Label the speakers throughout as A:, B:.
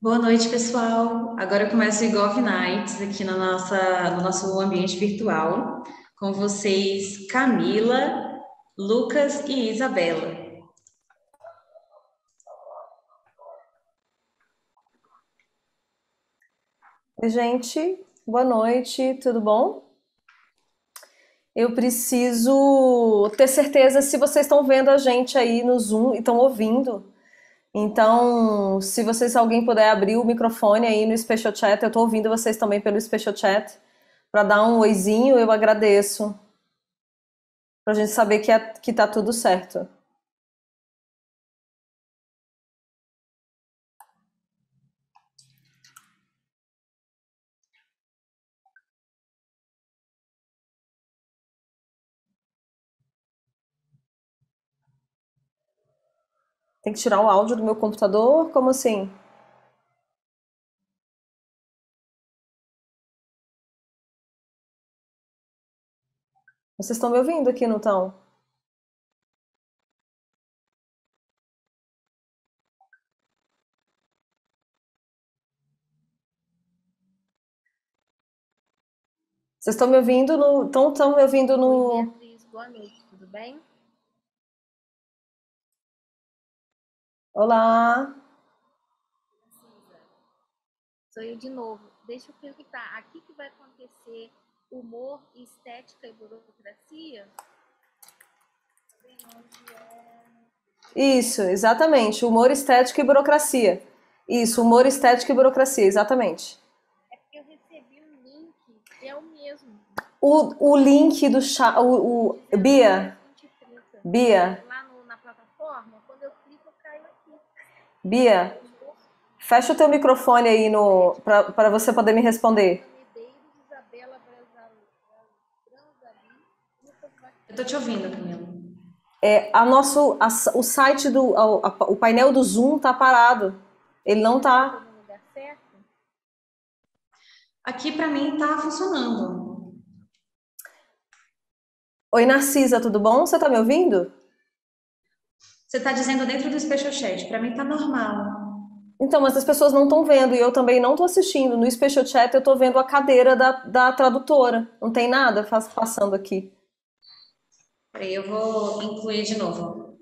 A: Boa noite, pessoal. Agora eu começo o Golf Nights aqui no nosso ambiente virtual, com vocês, Camila, Lucas e Isabela.
B: Oi, gente, boa noite, tudo bom? Eu preciso ter certeza se vocês estão vendo a gente aí no Zoom e estão ouvindo. Então, se vocês, alguém puder abrir o microfone aí no Special Chat, eu estou ouvindo vocês também pelo Special Chat, para dar um oizinho, eu agradeço, para a gente saber que tá tudo certo. Tem que tirar o áudio do meu computador? Como assim? Vocês estão me ouvindo aqui, não estão? Vocês estão me ouvindo no. Estão me ouvindo
C: Oi,
B: no.
C: Beatriz, boa noite, tudo bem?
B: Olá!
C: Cisa, sou eu de novo. Deixa eu perguntar, aqui que vai acontecer humor, estética e burocracia?
B: Isso, exatamente. Humor, estética e burocracia. Isso, humor, estética e burocracia, exatamente.
C: É porque eu recebi um link que é o mesmo,
B: O link do chat.
C: dizendo que é
B: Bia,
C: às 20h30.
B: Bia,
C: Lá na plataforma, quando eu clico, eu caio aqui.
B: Bia,
C: Humor,
B: fecha o teu microfone aí no, para você poder me responder.
C: Camila Medeiros, Isabela Branzali, Lucas
A: Eu tô te
C: Batista.
A: ouvindo, Camila.
B: O site o painel do Zoom tá parado. Ele não
C: Mas eu tô
B: tá.
C: no lugar certo?
A: Aqui para mim tá funcionando.
B: Oi, Narcisa, tudo bom? Você tá me ouvindo?
A: Você tá dizendo dentro do Special Chat, para mim tá normal.
B: Então, mas as pessoas não estão vendo e eu também não estou assistindo. No Special Chat eu estou vendo a cadeira da tradutora. Não tem nada passando aqui.
A: Peraí, eu vou incluir de novo.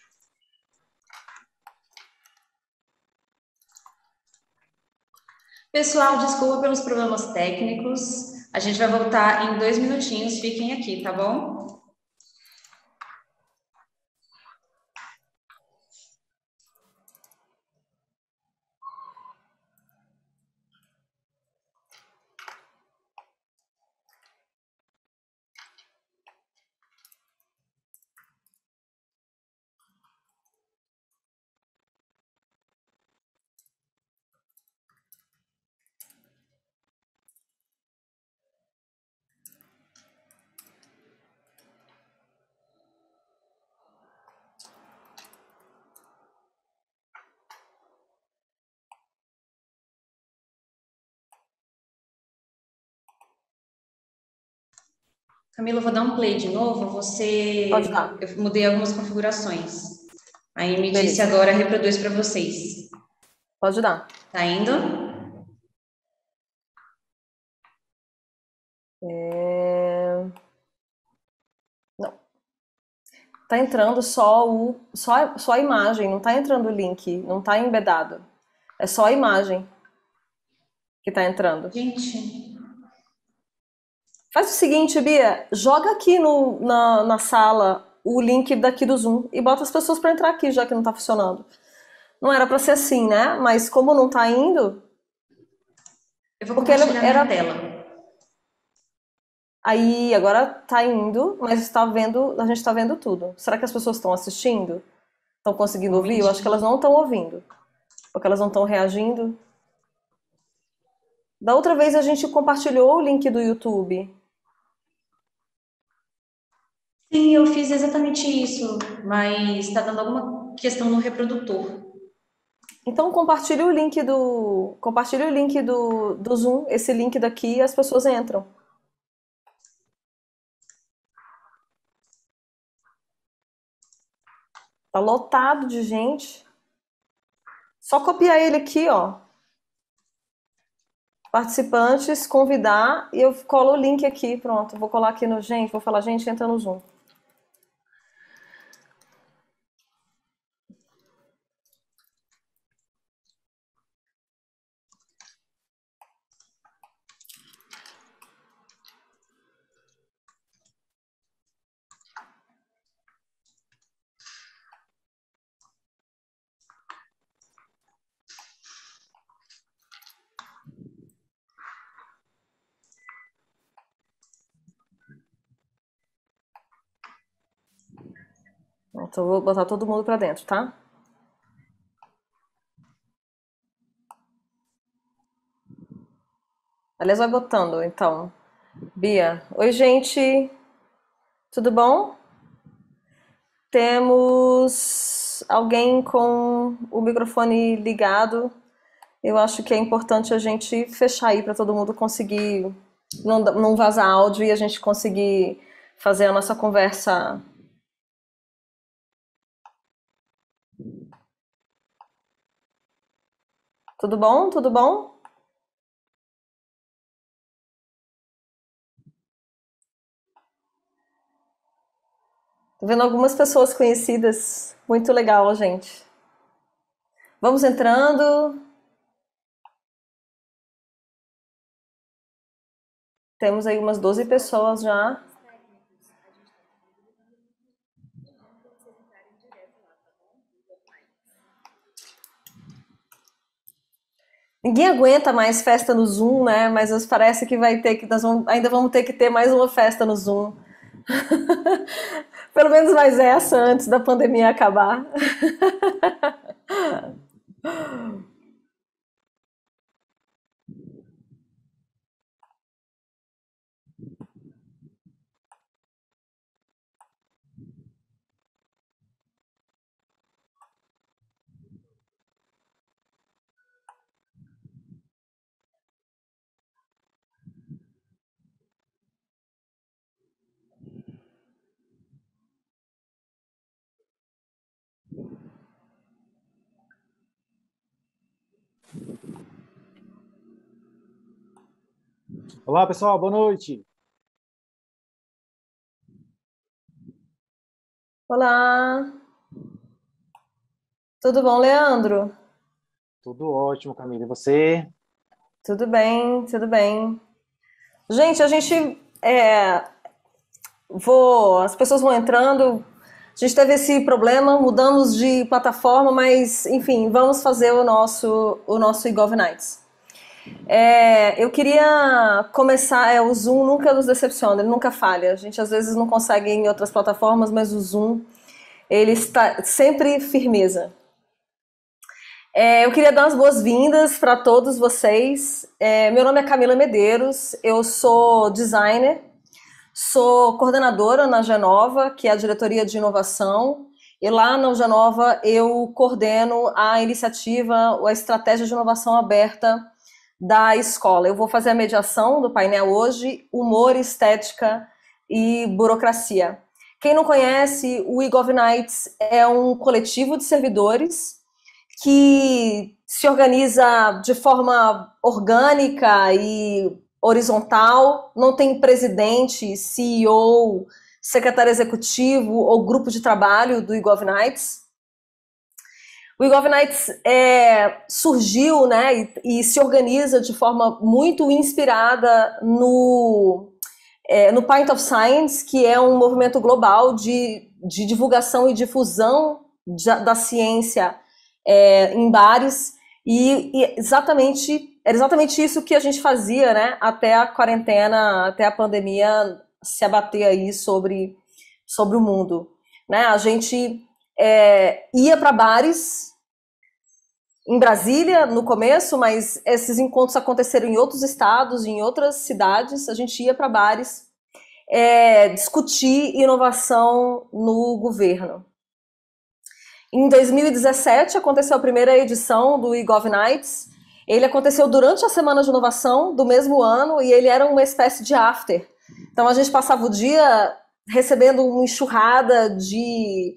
A: Pessoal, desculpa pelos problemas técnicos. A gente vai voltar em 2 minutinhos. Fiquem aqui, tá bom? Camila, eu vou dar um play de novo.
B: Pode dar.
A: Eu mudei algumas configurações. Aí me disse
B: Beleza.
A: agora reproduz para vocês.
B: Pode dar.
A: Tá indo?
B: É... Não. Tá entrando só a imagem, não tá entrando o link, não tá embedado. É só a imagem que tá entrando.
A: Gente,
B: Faz o seguinte, Bia, joga aqui na sala o link daqui do Zoom e bota as pessoas para entrar aqui, já que não tá funcionando. Não era para ser assim, né? Mas como não tá indo,
A: eu vou
B: porque
A: compartilhar minha
B: era.
A: tela.
B: Aí agora tá indo, mas está vendo, a gente tá vendo tudo. Será que as pessoas estão assistindo? Estão conseguindo
A: Um
B: ouvir? Eu acho que elas
A: momentinho.
B: não estão ouvindo, porque elas não estão reagindo. Da outra vez a gente compartilhou o link do YouTube.
A: Sim, eu fiz exatamente isso, mas está dando alguma questão no reprodutor.
B: Então compartilhe o link do Zoom, esse link daqui, e as pessoas entram. Tá lotado de gente. Só copiar ele aqui, ó. participantes, convidar, e eu colo o link aqui, pronto. Vou colar aqui no gente, vou falar, gente, entra no Zoom. Pronto, eu vou botar todo mundo pra dentro, tá? Aliás, vai botando, então. Bia. Oi, gente. Tudo bom? Temos alguém com o microfone ligado. Eu acho que é importante a gente fechar aí para todo mundo conseguir não vazar áudio e a gente conseguir fazer a nossa conversa. Tudo bom? Tudo bom? Tô vendo algumas pessoas conhecidas. Muito legal, gente. Vamos entrando. Temos aí umas 12 pessoas já. Ninguém aguenta mais festa no Zoom, né? Mas parece que vai ter que ainda vamos ter que ter mais uma festa no Zoom. Pelo menos mais essa antes da pandemia acabar.
D: Olá, pessoal, boa noite.
B: Olá, tudo bom, Leandro?
D: Tudo ótimo, Camila. E você?
B: Tudo bem, tudo bem. Gente, a gente as pessoas vão entrando. A gente teve esse problema, mudamos de plataforma, mas enfim, vamos fazer o nosso eGov Nights. Eu queria começar, o Zoom nunca nos decepciona, ele nunca falha. A gente às vezes não consegue em outras plataformas, mas o Zoom, ele está sempre firmeza. Eu queria dar as boas-vindas para todos vocês. Meu nome é Camila Medeiros, eu sou designer, sou coordenadora na Genova, que é a diretoria de inovação, e lá na Genova eu coordeno a iniciativa, a estratégia de inovação aberta da escola. Eu vou fazer a mediação do painel hoje, humor, estética e burocracia. Quem não conhece, o eGov Nights é um coletivo de servidores que se organiza de forma orgânica e horizontal, não tem presidente, CEO, secretário executivo ou grupo de trabalho do eGov Nights. O eGov Nights surgiu, né, e se organiza de forma muito inspirada no Pint of Science, que é um movimento global de divulgação e difusão da ciência em bares, e era exatamente isso que a gente fazia, né, até a quarentena, até a pandemia se abater aí sobre o mundo, né? A gente ia para bares em Brasília no começo, mas esses encontros aconteceram em outros estados, em outras cidades. A gente ia para bares discutir inovação no governo. Em 2017 aconteceu a primeira edição do eGov Nights. Ele aconteceu durante a Semana de Inovação do mesmo ano e ele era uma espécie de after. Então a gente passava o dia recebendo uma enxurrada de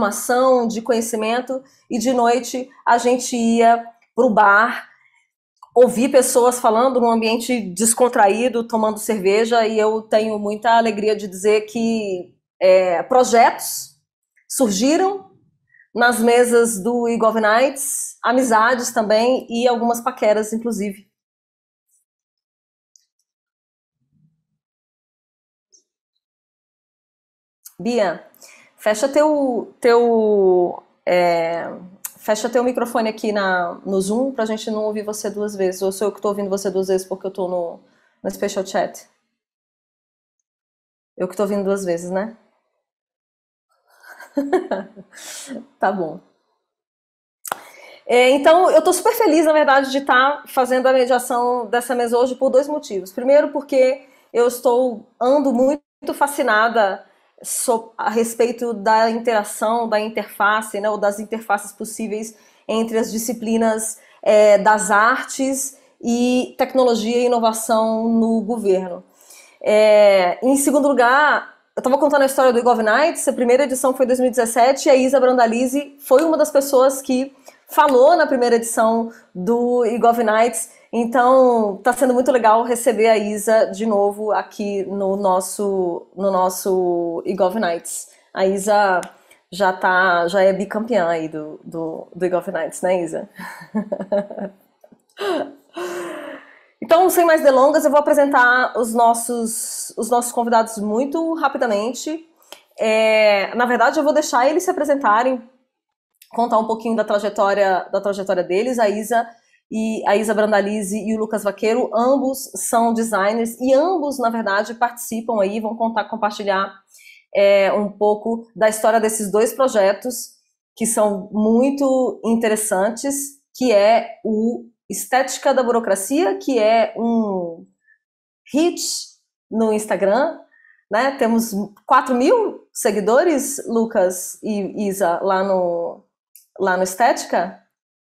B: informação, de conhecimento, e de noite a gente ia para o bar ouvir pessoas falando num ambiente descontraído, tomando cerveja, e eu tenho muita alegria de dizer que projetos surgiram nas mesas do eGov Nights, amizades também e algumas paqueras, inclusive. Bia, fecha fecha teu microfone aqui no Zoom pra gente não ouvir você duas vezes. Ou sou eu que tô ouvindo você duas vezes porque eu tô no Special Chat? Eu que tô ouvindo duas vezes, né? Tá bom. Então, eu estou super feliz, na verdade, de estar fazendo a mediação dessa mesa hoje por dois motivos. Primeiro, porque eu ando muito fascinada a respeito da interação, da interface, né, ou das interfaces possíveis entre as disciplinas das artes e tecnologia e inovação no governo. Em segundo lugar, eu estava contando a história do eGov Nights, a primeira edição foi em 2017 e a Isa Brandalize foi uma das pessoas que falou na primeira edição do eGov Nights. Então, está sendo muito legal receber a Isa de novo aqui no nosso eGov Nights. A Isa já é bicampeã aí do eGov Nights, né, Isa? Então, sem mais delongas, eu vou apresentar os nossos convidados muito rapidamente. Na verdade, eu vou deixar eles se apresentarem, contar um pouquinho da trajetória deles. A Isa Brandalize e o Lucas Vaqueiro, ambos são designers e ambos, na verdade, participam aí, vão compartilhar um pouco da história desses dois projetos que são muito interessantes, que é o Estética da Burocracia, que é um hit no Instagram, né? Temos 4.000 seguidores, Lucas e Isa, lá no Estética.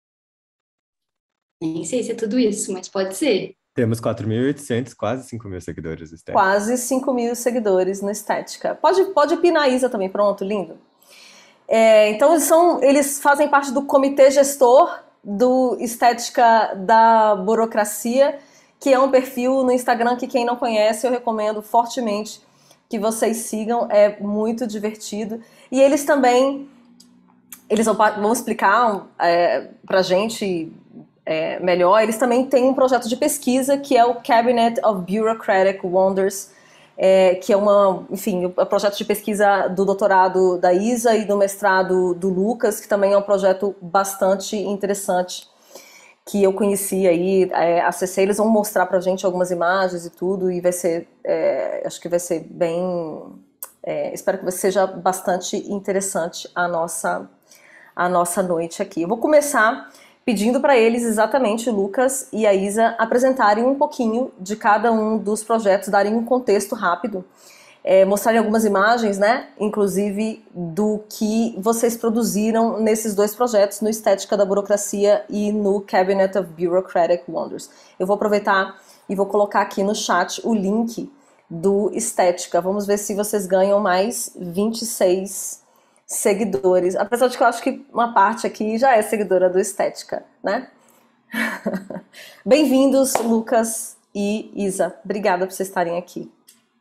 E: Nem sei se é tudo isso, mas pode ser.
F: Temos 4.800, quase 5.000 seguidores no Estética.
B: Quase 5.000 seguidores no Estética. Pode opinar, Isa, também. Pronto, lindo. Então, eles fazem parte do comitê gestor do Estética da Burocracia, que é um perfil no Instagram que quem não conhece eu recomendo fortemente que vocês sigam, é muito divertido. E eles também, vão explicar pra gente melhor, eles também têm um projeto de pesquisa que é o Cabinet of Bureaucratic Wonders, que é um projeto de pesquisa do doutorado da Isa e do mestrado do Lucas, que também é um projeto bastante interessante, que eu conheci aí, acessei, eles vão mostrar pra gente algumas imagens e tudo, e vai ser, acho que vai ser bem, espero que seja bastante interessante a nossa noite aqui. Eu vou começar pedindo para eles exatamente, o Lucas e a Isa, apresentarem um pouquinho de cada um dos projetos, darem um contexto rápido, mostrarem algumas imagens, né, inclusive do que vocês produziram nesses dois projetos, no Estética da Burocracia e no Cabinet of Bureaucratic Wonders. Eu vou aproveitar e vou colocar aqui no chat o link do Estética. Vamos ver se vocês ganham mais 26 seguidores, apesar de que eu acho que uma parte aqui já é seguidora do Estética, né? Bem-vindos, Lucas e Isa. Obrigada por vocês estarem aqui.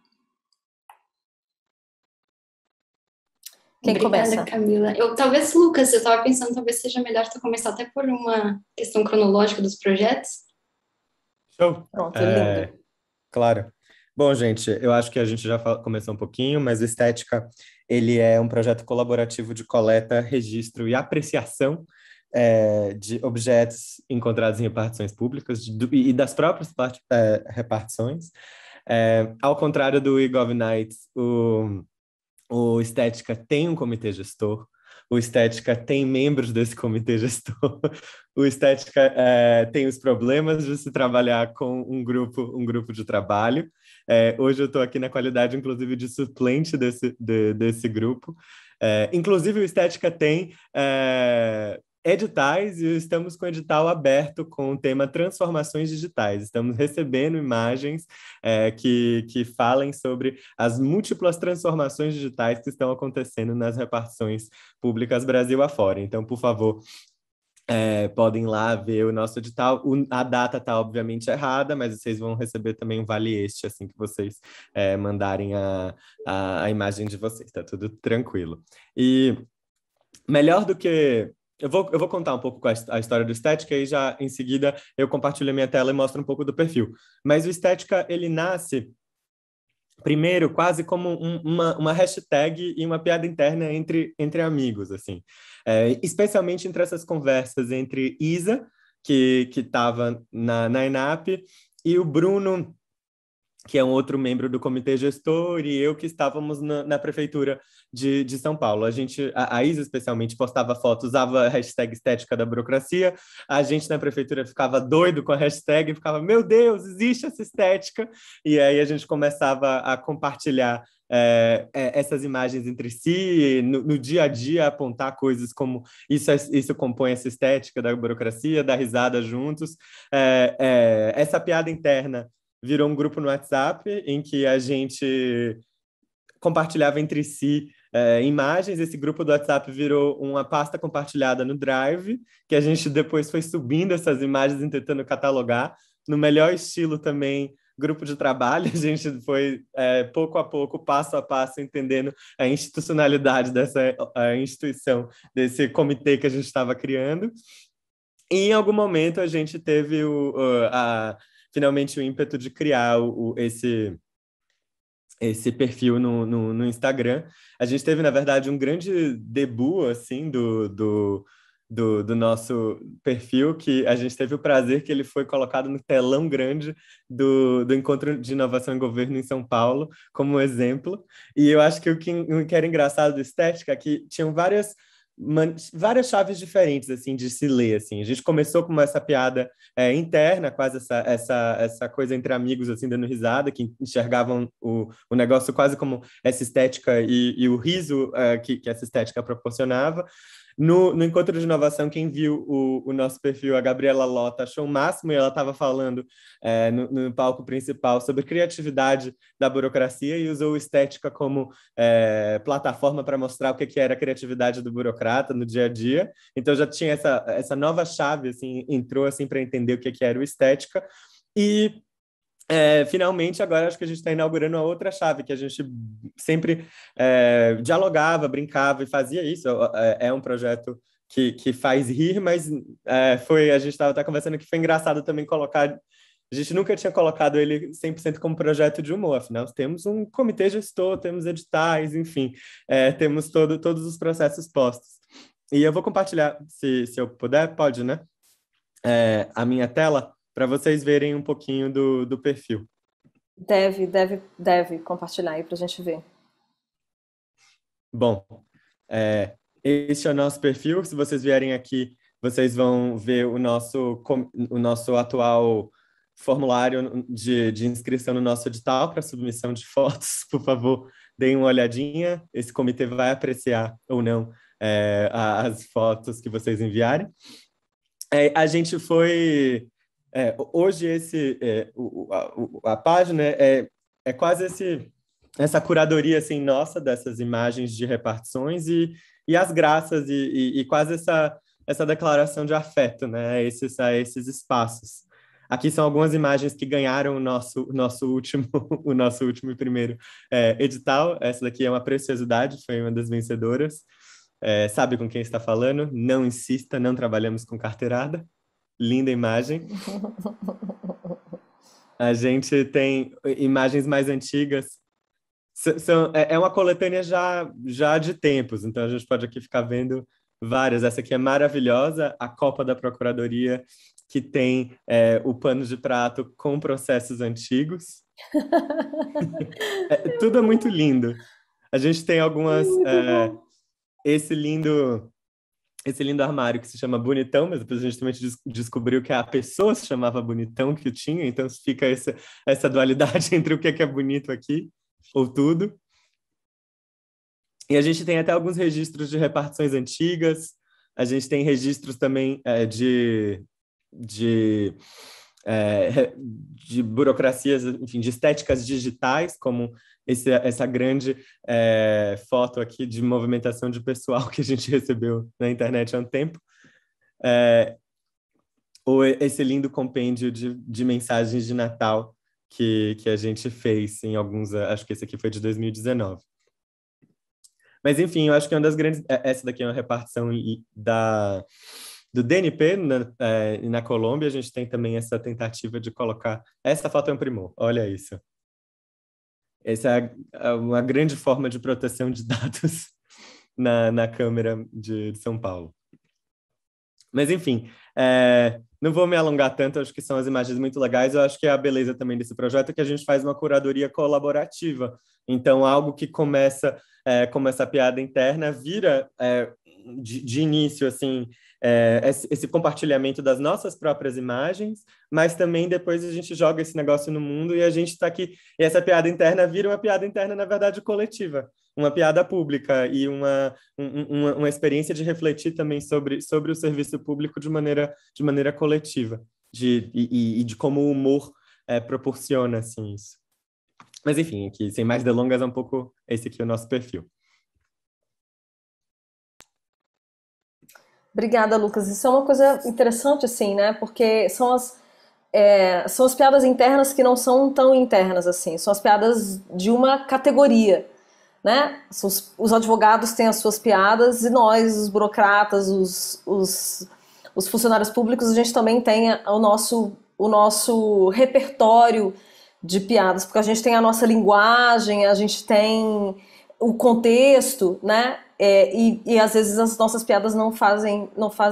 B: Quem
E: Obrigada,
B: começa?
E: Camila. Talvez, Lucas, eu estava pensando, talvez seja melhor tu começar até por uma questão cronológica dos projetos.
F: Show!
B: Pronto, lindo.
F: Claro. Bom, gente, eu acho que a gente já começou um pouquinho, mas o Estética, ele é um projeto colaborativo de coleta, registro e apreciação de objetos encontrados em repartições públicas e das próprias repartições. Ao contrário do eGov Nights, o Estética tem um comitê gestor, o Estética tem membros desse comitê gestor, o Estética tem os problemas de se trabalhar com um grupo de trabalho. Hoje eu estou aqui na qualidade, inclusive, de suplente desse grupo. Inclusive, o Estética tem editais e estamos com o edital aberto com o tema Transformações Digitais. Estamos recebendo imagens que falem sobre as múltiplas transformações digitais que estão acontecendo nas repartições públicas Brasil afora. Então, por favor, podem ir lá ver o nosso edital. A data está, obviamente, errada, mas vocês vão receber também um vale este, assim que vocês mandarem a imagem de vocês, tá tudo tranquilo. E melhor do que... Eu vou contar um pouco a história do Estética e já, em seguida, eu compartilho a minha tela e mostro um pouco do perfil. Mas o Estética, ele nasce... primeiro, quase como uma hashtag e uma piada interna entre amigos, assim. Especialmente entre essas conversas entre Isa, que estava na ENAP, e o Bruno, que é um outro membro do comitê gestor, e eu que estávamos na prefeitura de São Paulo. A Isa, especialmente, postava fotos, usava a hashtag estética da burocracia, a gente na prefeitura ficava doido com a hashtag, ficava, meu Deus, existe essa estética, e aí a gente começava a compartilhar essas imagens entre si, no dia a dia apontar coisas como isso compõe essa estética da burocracia, dar risada juntos. Essa piada interna virou um grupo no WhatsApp em que a gente compartilhava entre si imagens. Esse grupo do WhatsApp virou uma pasta compartilhada no Drive, que a gente depois foi subindo essas imagens e tentando catalogar. No melhor estilo também, grupo de trabalho, a gente foi pouco a pouco, passo a passo, entendendo a institucionalidade dessa instituição, desse comitê que a gente estava criando. E em algum momento a gente teve finalmente o ímpeto de criar esse perfil no Instagram. A gente teve, na verdade, um grande debut, assim, do nosso perfil, que a gente teve o prazer que ele foi colocado no telão grande do Encontro de Inovação em Governo em São Paulo, como exemplo. E eu acho que o que era engraçado do Estética é que tinham várias chaves diferentes, assim, de se ler, assim. A gente começou com essa piada interna, quase essa coisa entre amigos, assim, dando risada, que enxergavam o negócio quase como essa estética e o riso que essa estética proporcionava. No Encontro de Inovação, quem viu o nosso perfil, a Gabriela Lota, achou o máximo, e ela estava falando no palco principal sobre criatividade da burocracia e usou estética como plataforma para mostrar o que era a criatividade do burocrata no dia a dia. Então já tinha essa nova chave, assim, entrou assim, para entender o que era o estética. E finalmente, agora acho que a gente está inaugurando uma outra chave, que a gente sempre dialogava, brincava e fazia isso. É um projeto que faz rir, mas a gente estava até conversando que foi engraçado também colocar... A gente nunca tinha colocado ele 100% como projeto de humor, afinal temos um comitê gestor, temos editais, enfim, temos todos os processos postos. E eu vou compartilhar, se eu puder, pode, né? A minha tela, para vocês verem um pouquinho do perfil.
B: Deve compartilhar aí para a gente ver.
F: Bom, este é o nosso perfil. Se vocês vierem aqui, vocês vão ver o nosso atual formulário de inscrição no nosso edital para submissão de fotos. Por favor, deem uma olhadinha. Esse comitê vai apreciar ou não as fotos que vocês enviarem. A gente foi... hoje a página é quase essa curadoria assim, nossa dessas imagens de repartições e as graças e quase essa declaração de afeto, né, a esses espaços. Aqui são algumas imagens que ganharam o nosso último e primeiro edital. Essa daqui é uma preciosidade, foi uma das vencedoras. Sabe com quem está falando? Não insista, não trabalhamos com carteirada. Linda imagem. A gente tem imagens mais antigas. É uma coletânea já de tempos, então a gente pode aqui ficar vendo várias. Essa aqui é maravilhosa, a Copa da Procuradoria, que tem o pano de prato com processos antigos. Tudo é muito lindo. A gente tem algumas... esse lindo armário que se chama Bonitão, mas depois a gente também descobriu que a pessoa se chamava Bonitão que o tinha, então fica essa dualidade entre o que é bonito aqui, ou tudo. E a gente tem até alguns registros de repartições antigas, a gente tem registros também de burocracias, enfim, de estéticas digitais, como essa grande foto aqui de movimentação de pessoal que a gente recebeu na internet há um tempo. esse lindo compêndio de mensagens de Natal que a gente fez em alguns... Acho que esse aqui foi de 2019. Mas, enfim, eu acho que uma das grandes... Essa daqui é uma repartição do DNP na Colômbia. A gente tem também essa tentativa de colocar... Essa foto é um primor, olha isso. Essa é uma grande forma de proteção de dados na Câmara de São Paulo. Mas, enfim, não vou me alongar tanto, acho que são as imagens muito legais. Eu acho que a beleza também desse projeto é que a gente faz uma curadoria colaborativa. Então, algo que começa como essa piada interna vira, de início, assim, esse compartilhamento das nossas próprias imagens, mas também depois a gente joga esse negócio no mundo e a gente está aqui. E essa piada interna vira uma piada interna, na verdade, coletiva, uma piada pública e uma experiência de refletir também sobre o serviço público de maneira coletiva, e de como o humor proporciona assim, isso. Mas, enfim, aqui, sem mais delongas, é um pouco esse aqui o nosso perfil.
B: Obrigada, Lucas. Isso é uma coisa interessante, assim, né? Porque são as piadas internas que não são tão internas, assim. São as piadas de uma categoria, né? Os advogados têm as suas piadas e nós, os burocratas, os funcionários públicos, a gente também tem o nosso repertório de piadas, porque a gente tem a nossa linguagem, a gente tem o contexto, né? E às vezes as nossas piadas não fazem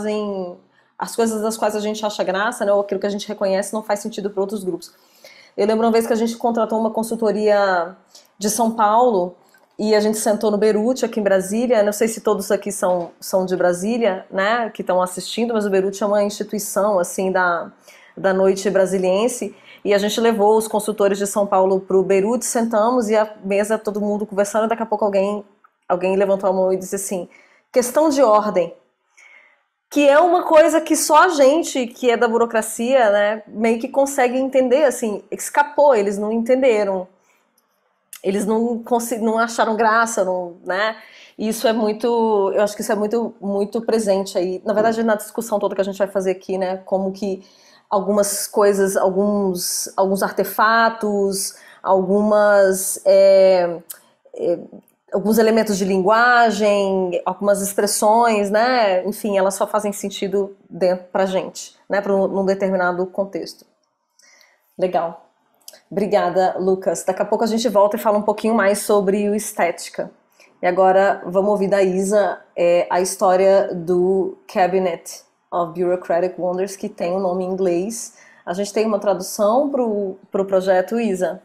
B: as coisas das quais a gente acha graça, né? Ou aquilo que a gente reconhece não faz sentido para outros grupos. Eu lembro uma vez que a gente contratou uma consultoria de São Paulo e a gente sentou no Beirute, aqui em Brasília. Não sei se todos aqui são de Brasília, né? Que estão assistindo, mas o Beirute é uma instituição, assim, da noite brasiliense. E a gente levou os consultores de São Paulo para o Beirute, sentamos e a mesa, todo mundo conversando, e daqui a pouco alguém levantou a mão e disse assim, questão de ordem, que é uma coisa que só a gente, que é da burocracia, né, meio que consegue entender, assim, escapou, eles não entenderam, eles não acharam graça, né, e isso é muito, eu acho que isso é muito, muito presente aí, na verdade na discussão toda que a gente vai fazer aqui, né, como que algumas coisas, alguns artefatos, alguns elementos de linguagem, algumas expressões, né? Enfim, elas só fazem sentido pra gente, né? Num determinado contexto. Legal. Obrigada, Lucas. Daqui a pouco a gente volta e fala um pouquinho mais sobre o estética. E agora vamos ouvir da Isa a história do Cabinet of Bureaucratic Wonders, que tem um nome em inglês. A gente tem uma tradução para o projeto, Isa?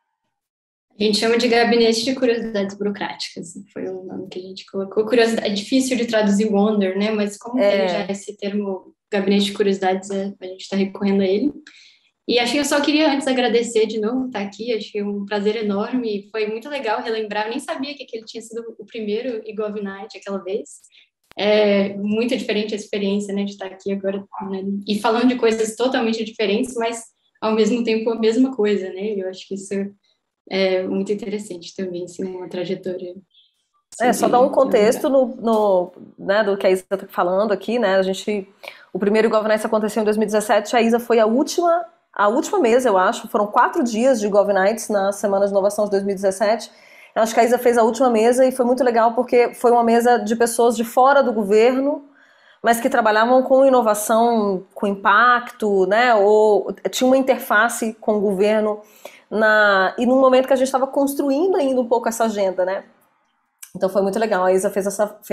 E: A gente chama de Gabinete de Curiosidades Burocráticas. Foi o nome que a gente colocou. Curiosidade, é difícil de traduzir Wonder, né? Mas como tem já esse termo Gabinete de Curiosidades, a gente está recorrendo a ele. E acho que eu só queria antes agradecer de novo estar aqui. Acho que é um prazer enorme. Foi muito legal relembrar. Eu nem sabia que aquele tinha sido o primeiro eGov Night aquela vez. É muito diferente a experiência, né, de estar aqui agora, né, e falando de coisas totalmente diferentes, mas ao mesmo tempo a mesma coisa, né? Eu acho que isso é muito interessante também, assim, uma trajetória.
B: Só dar um contexto né, do que a Isa está falando aqui, né? O primeiro eGov Nights aconteceu em 2017, a Isa foi a última mesa, eu acho, foram 4 dias de eGov Nights na Semana de Inovação de 2017. Eu acho que a Isa fez a última mesa e foi muito legal porque foi uma mesa de pessoas de fora do governo, mas que trabalhavam com inovação, com impacto, né? Ou tinha uma interface com o governo e num momento que a gente estava construindo ainda um pouco essa agenda, né? Então foi muito legal. A Isa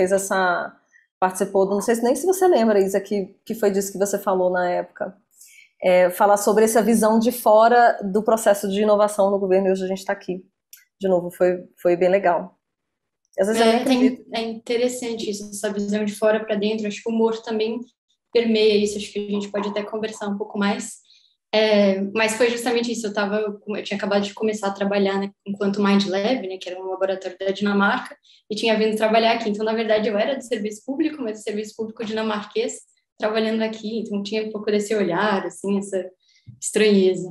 B: participou, não sei nem se você lembra, Isa, que foi disso que você falou na época. Falar sobre essa visão de fora do processo de inovação no governo, e hoje a gente está aqui. De novo, foi bem legal. Às vezes
E: é interessante isso, essa visão de fora para dentro. Acho que o humor também permeia isso. Acho que a gente pode até conversar um pouco mais. Mas foi justamente isso. Eu tinha acabado de começar a trabalhar, né, enquanto Mind Lab, né, que era um laboratório da Dinamarca, e tinha vindo trabalhar aqui. Então, na verdade, eu era do serviço público, mas do serviço público dinamarquês, trabalhando aqui. Então, tinha um pouco desse olhar, assim, essa estranheza.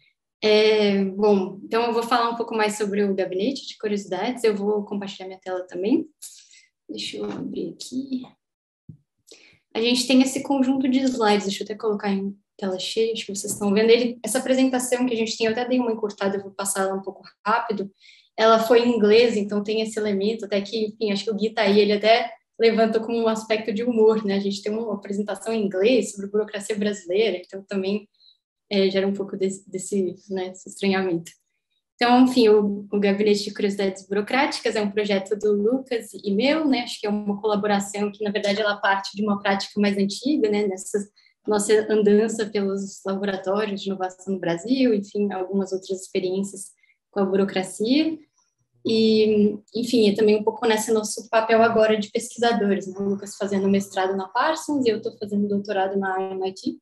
E: Bom, então eu vou falar um pouco mais sobre o Gabinete de Curiosidades. Eu vou compartilhar minha tela também. Deixa eu abrir aqui. a gente tem esse conjunto de slides, deixa eu até colocar em tela cheia, acho que vocês estão vendo. Essa apresentação que a gente tem, eu até dei uma encurtada, eu vou passar ela um pouco rápido, ela foi em inglês, então tem esse elemento, até que, enfim, acho que o Gui tá aí, ele até levantou como um aspecto de humor, né? A gente tem uma apresentação em inglês sobre burocracia brasileira, então também gera um pouco desse estranhamento. Então, enfim, o Gabinete de Curiosidades Burocráticas é um projeto do Lucas e meu, né? Acho que é uma colaboração que, na verdade, ela parte de uma prática mais antiga, né? Nessa nossa andança pelos laboratórios de inovação no Brasil, enfim, algumas outras experiências com a burocracia. E, enfim, é também um pouco nesse nosso papel agora de pesquisadores, né? O Lucas fazendo mestrado na Parsons e eu estou fazendo doutorado na MIT.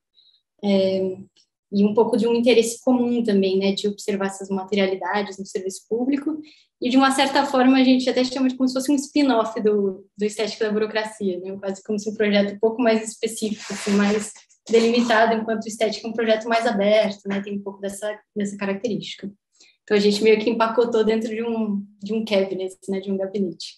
E: E um pouco de um interesse comum também, né, de observar essas materialidades no serviço público, e de uma certa forma a gente até chama de como se fosse um spin-off do Estética da Burocracia, né, quase como se um projeto um pouco mais específico, assim, mais delimitado, enquanto o Estética é um projeto mais aberto, né, tem um pouco dessa característica. Então a gente meio que empacotou dentro de um cabinet, né, de um gabinete.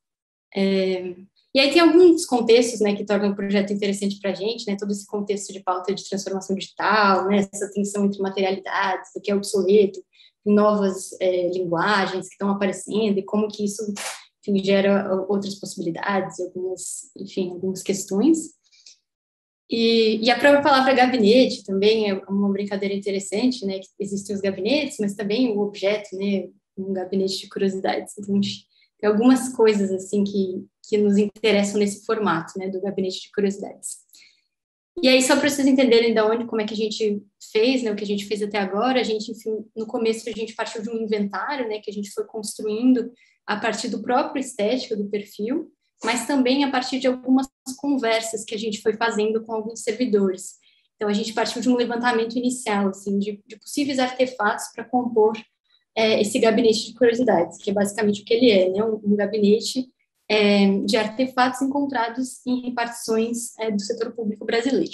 E: E aí tem alguns contextos, né, que tornam o projeto interessante para a gente, né, todo esse contexto de pauta de transformação digital, né, essa tensão entre materialidades, do que é obsoleto, novas linguagens que estão aparecendo, e como que isso, enfim, gera outras possibilidades, algumas questões. E a própria palavra gabinete também é uma brincadeira interessante, né, que existem os gabinetes, mas também o objeto, né, um gabinete de curiosidades. Então, tem algumas coisas, assim, que nos interessam nesse formato, né, do gabinete de curiosidades. E aí, só para vocês entenderem como é que a gente fez, né, o que a gente fez até agora, a gente, enfim, no começo a gente partiu de um inventário, né, que a gente foi construindo a partir do próprio estética do perfil, mas também a partir de algumas conversas que a gente foi fazendo com alguns servidores. Então, a gente partiu de um levantamento inicial, assim, de possíveis artefatos para compor esse gabinete de curiosidades, que é basicamente o que ele é, né, um gabinete de artefatos encontrados em repartições do setor público brasileiro.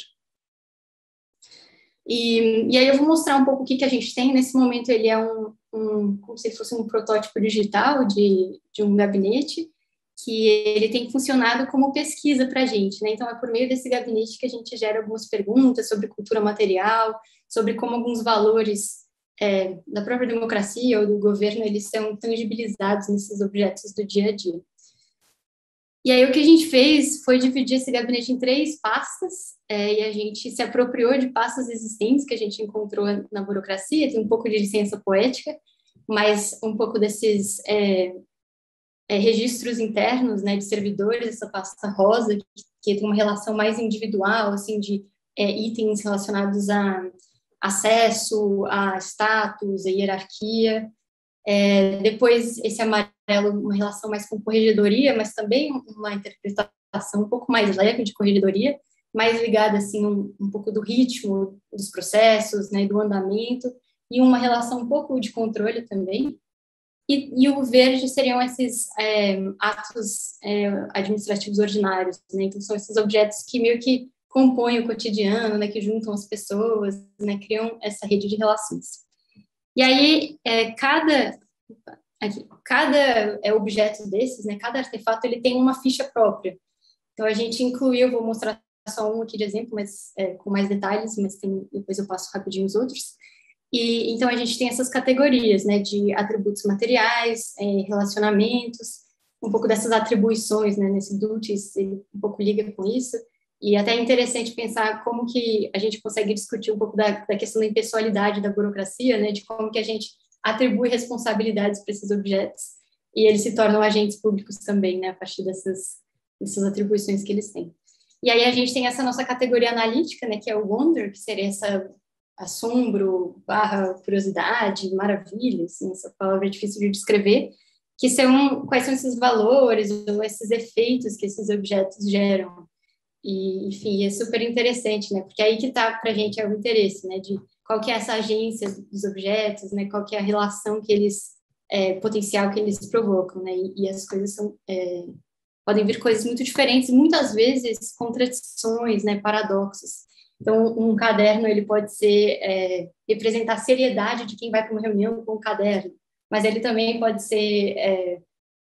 E: E aí eu vou mostrar um pouco o que a gente tem. Nesse momento ele é como se fosse um protótipo digital de um gabinete, que ele tem funcionado como pesquisa para a gente, né? Então, é por meio desse gabinete que a gente gera algumas perguntas sobre cultura material, sobre como alguns valores da própria democracia ou do governo, eles são tangibilizados nesses objetos do dia a dia. E aí o que a gente fez foi dividir esse gabinete em 3 pastas, e a gente se apropriou de pastas existentes que a gente encontrou na burocracia, tem um pouco de licença poética, mas um pouco desses registros internos, né, de servidores, essa pasta rosa, que tem uma relação mais individual, assim, de itens relacionados a acesso, a status, a hierarquia. Depois, esse amarelo, uma relação mais com corregedoria, mas também uma interpretação um pouco mais leve de corregedoria, mais ligada, assim, um pouco do ritmo dos processos, né, do andamento, e uma relação um pouco de controle também. E o verde seriam esses atos administrativos ordinários, né? Então, são esses objetos que meio que compõem o cotidiano, né, que juntam as pessoas, né, criam essa rede de relações. E aí, cada objeto desses, né, cada artefato, ele tem uma ficha própria. Então, a gente incluiu, vou mostrar só um aqui de exemplo, mas com mais detalhes, mas depois eu passo rapidinho os outros. E então, a gente tem essas categorias, né, de atributos materiais, relacionamentos, um pouco dessas atribuições, né, nesse duties, ele um pouco liga com isso. E até é interessante pensar como que a gente consegue discutir um pouco da questão da impessoalidade da burocracia, né, de como que a gente atribui responsabilidades para esses objetos e eles se tornam agentes públicos também, né, a partir dessas atribuições que eles têm. E aí a gente tem essa nossa categoria analítica, né, que é o wonder, que seria essa assombro, curiosidade, maravilha, assim, essa palavra é difícil de descrever, que são quais são esses valores ou esses efeitos que esses objetos geram. E, enfim, é super interessante, né? Porque aí que tá pra gente o interesse, né? De qual que é essa agência dos objetos, né? Qual que é a relação que eles, potencial que eles provocam, né? E as coisas podem vir coisas muito diferentes, muitas vezes contradições, né? Paradoxos. Então, um caderno, ele pode representar a seriedade de quem vai para uma reunião com um caderno, mas ele também pode ser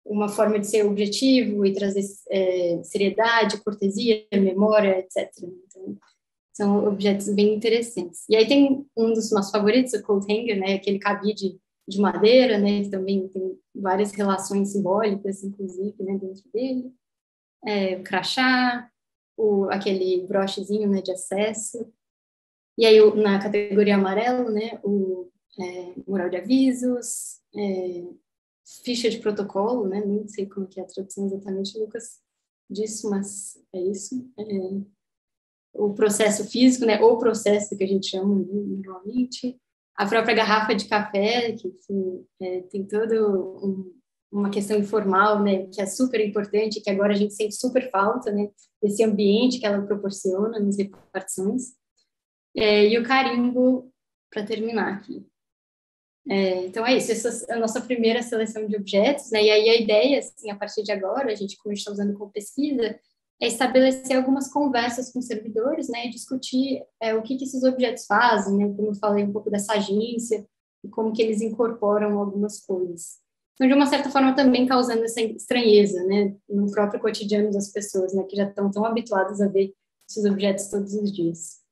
E: uma forma de ser objetivo e trazer seriedade, cortesia, memória, etc. Então, são objetos bem interessantes. E aí tem um dos nossos favoritos, o coat hanger, né, aquele cabide de madeira, né, que também tem várias relações simbólicas, inclusive, né, dentro dele. O crachá, aquele brochezinho, né, de acesso. E aí, na categoria amarelo, né, o mural de avisos, ficha de protocolo, né, não sei como que é a tradução exatamente, Lucas, disso, mas é isso. O processo físico, né, ou processo que a gente chama normalmente. A própria garrafa de café, que enfim, tem toda uma questão informal, né, que é super importante, que agora a gente sente super falta, né, desse ambiente que ela proporciona nas repartições. E o carimbo, para terminar aqui. Então é isso, essa é a nossa primeira seleção de objetos, né, e aí a ideia, assim, a partir de agora, como a gente está usando como pesquisa, é estabelecer algumas conversas com servidores, né, e discutir o que esses objetos fazem, né, como eu falei um pouco dessa agência, e como que eles incorporam algumas coisas. Então, de uma certa forma, também causando essa estranheza, né, no próprio cotidiano das pessoas, né, que já estão tão habituadas a ver esses objetos todos os dias.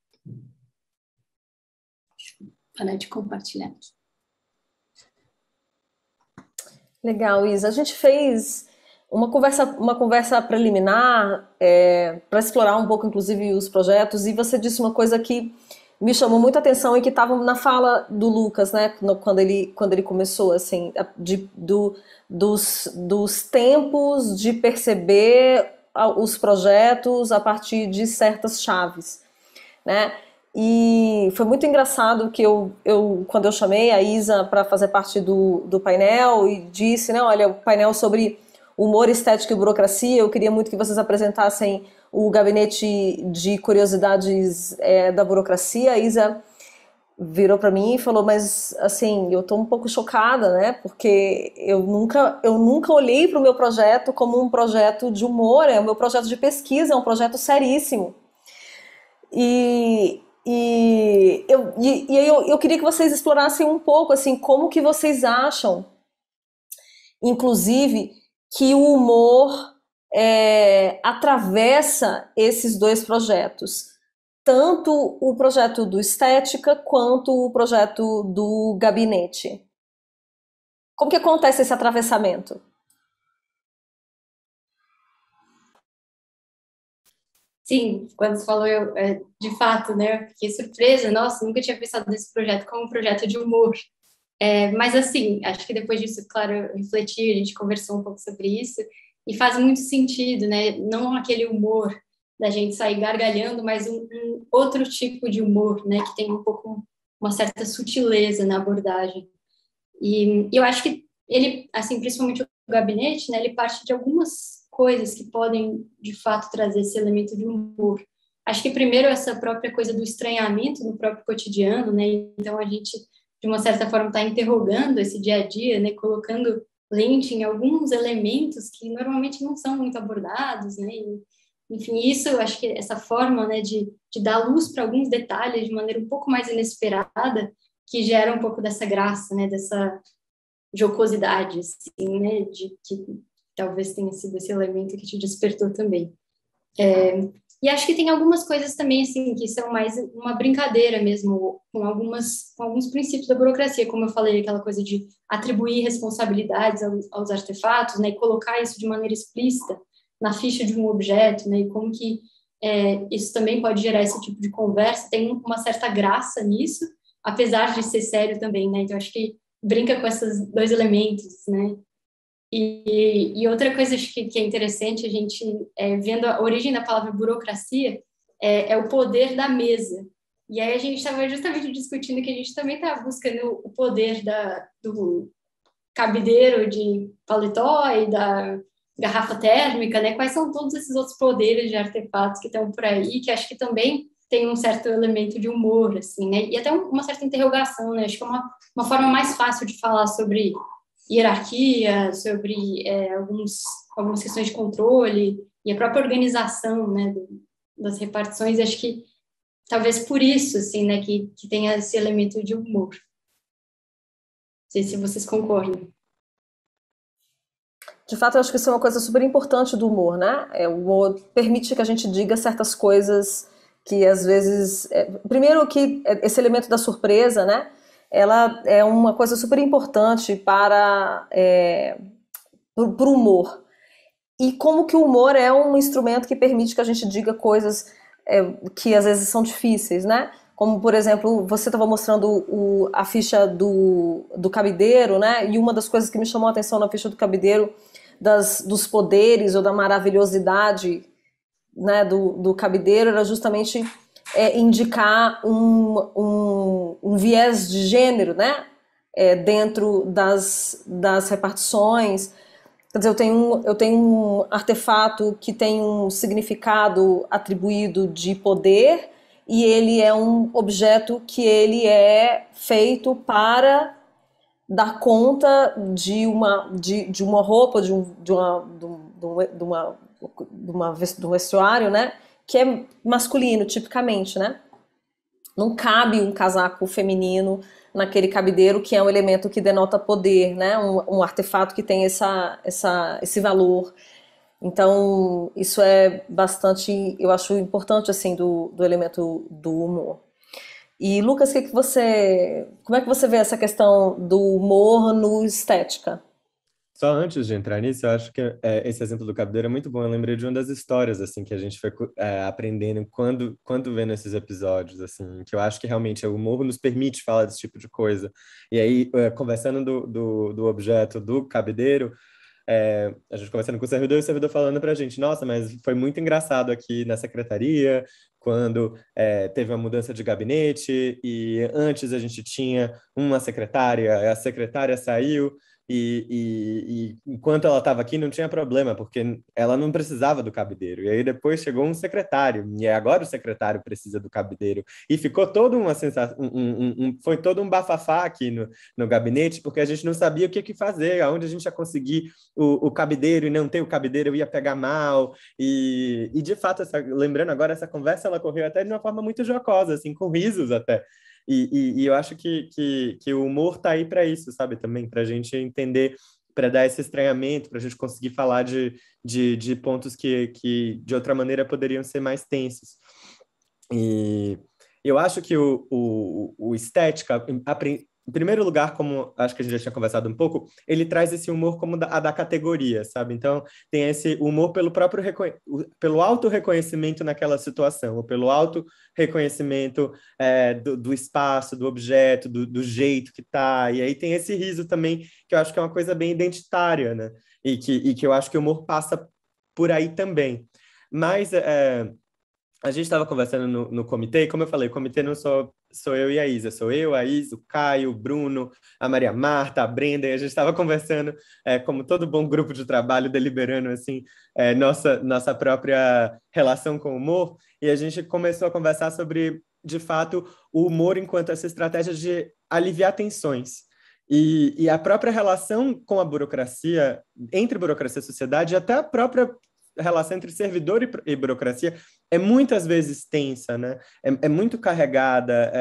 E: Parar de compartilhar aqui.
B: Legal, Isa. A gente fez uma conversa preliminar para explorar um pouco, inclusive, os projetos, e você disse uma coisa que me chamou muita atenção e que estava na fala do Lucas, né, quando ele começou, assim, dos tempos de perceber os projetos a partir de certas chaves, né? E foi muito engraçado que quando eu chamei a Isa para fazer parte do painel e disse, né, olha, o painel sobre humor, estética e burocracia, eu queria muito que vocês apresentassem o gabinete de curiosidades da burocracia. A Isa virou para mim e falou, mas assim, eu estou um pouco chocada, né, porque eu nunca olhei para o meu projeto como um projeto de humor, é o meu projeto de pesquisa, é um projeto seríssimo. E eu queria que vocês explorassem um pouco, assim, como que vocês acham, inclusive, que o humor atravessa esses dois projetos, tanto o projeto do Estética quanto o projeto do Gabinete. Como que acontece esse atravessamento?
E: Sim, quando você falou, de fato, né, eu fiquei surpresa, nossa, nunca tinha pensado nesse projeto como um projeto de humor. Mas, assim, acho que depois disso, claro, eu refleti, a gente conversou um pouco sobre isso, e faz muito sentido, né, não aquele humor da gente sair gargalhando, mas um outro tipo de humor, né, que tem um pouco uma certa sutileza na abordagem. E eu acho que ele, assim, principalmente o gabinete, né, ele parte de algumas coisas que podem, de fato, trazer esse elemento de humor. Acho que, primeiro, essa própria coisa do estranhamento no próprio cotidiano, né? Então, a gente, de uma certa forma, está interrogando esse dia a dia, né? Colocando lente em alguns elementos que normalmente não são muito abordados, né? E, enfim, isso, acho que essa forma, né, de dar luz para alguns detalhes de maneira um pouco mais inesperada, que gera um pouco dessa graça, né? Dessa jocosidade, assim, né? Que talvez tenha sido esse elemento que te despertou também. E acho que tem algumas coisas também, assim, que são mais uma brincadeira mesmo, com alguns princípios da burocracia, como eu falei, aquela coisa de atribuir responsabilidades aos artefatos, né, e colocar isso de maneira explícita na ficha de um objeto, né, e como que isso também pode gerar esse tipo de conversa, tem uma certa graça nisso, apesar de ser sério também, né, então acho que brinca com esses dois elementos, né. E outra coisa que é interessante, a gente, vendo a origem da palavra burocracia, é o poder da mesa. E aí a gente estava justamente discutindo que a gente também está buscando o poder do cabideiro de paletó e da garrafa térmica, né? Quais são todos esses outros poderes de artefatos que estão por aí, que acho que também tem um certo elemento de humor, assim, né? E até uma certa interrogação, né? Acho que é uma forma mais fácil de falar sobre hierarquia, sobre algumas questões de controle e a própria organização, né, das repartições. Acho que talvez por isso, assim, né, que tenha esse elemento de humor. Não sei se vocês concordam.
B: De fato, eu acho que isso é uma coisa super importante do humor, né? O humor permite que a gente diga certas coisas que às vezes. Primeiro que esse elemento da surpresa, né? Ela é uma coisa super importante para o humor. E como que o humor é um instrumento que permite que a gente diga coisas que às vezes são difíceis, né? Como, por exemplo, você estava mostrando a ficha do cabideiro, né? E uma das coisas que me chamou a atenção na ficha do cabideiro, dos poderes ou da maravilhosidade, né, do cabideiro, era justamente indicar um viés de gênero, né? Dentro das repartições. Quer dizer, eu tenho um artefato que tem um significado atribuído de poder e ele é um objeto que ele é feito para dar conta de uma roupa, de um vestuário, né? Que é masculino, tipicamente, né? Não cabe um casaco feminino naquele cabideiro, que é um elemento que denota poder, né? Um artefato que tem esse valor. Então, isso é bastante, eu acho importante, assim, do elemento do humor. E, Lucas, como é que você vê essa questão do humor no estética?
F: Só antes de entrar nisso, eu acho que esse exemplo do cabideiro é muito bom. Eu lembrei de uma das histórias assim que a gente foi aprendendo quando vendo esses episódios, assim, que eu acho que realmente o humor nos permite falar desse tipo de coisa. E aí, conversando do objeto do cabideiro, a gente conversando com o servidor falando pra gente, nossa, mas foi muito engraçado aqui na secretaria, quando teve uma mudança de gabinete, e antes a gente tinha uma secretária, a secretária saiu, e enquanto ela estava aqui não tinha problema, porque ela não precisava do cabideiro. E aí depois chegou um secretário, e agora o secretário precisa do cabideiro. E ficou toda uma sensação, foi todo um bafafá aqui no gabinete, porque a gente não sabia o que fazer, aonde a gente ia conseguir o cabideiro e não ter o cabideiro ia pegar mal. E de fato, lembrando agora, essa conversa ela correu até de uma forma muito jocosa, assim, com risos até. E eu acho que o humor tá aí para isso, sabe? Também para a gente entender, para dar esse estranhamento, para a gente conseguir falar de pontos que de outra maneira poderiam ser mais tensos. E eu acho que o estética, em primeiro lugar, como acho que a gente já tinha conversado um pouco, ele traz esse humor como a da categoria, sabe? Então, tem esse humor pelo auto-reconhecimento naquela situação, ou pelo auto-reconhecimento do espaço, do objeto, do jeito que tá. E aí tem esse riso também, que eu acho que é uma coisa bem identitária, né? E que eu acho que o humor passa por aí também. Mas a gente estava conversando no comitê, e como eu falei, o comitê não sou eu e a Isa, sou eu, a Isa, o Caio, o Bruno, a Maria Marta, a Brenda, e a gente estava conversando, como todo bom grupo de trabalho, deliberando assim, nossa própria relação com o humor, e a gente começou a conversar sobre, de fato, o humor enquanto essa estratégia de aliviar tensões. E a própria relação com a burocracia, entre burocracia e sociedade, e até a própria relação entre servidor e burocracia é muitas vezes tensa, né? É muito carregada,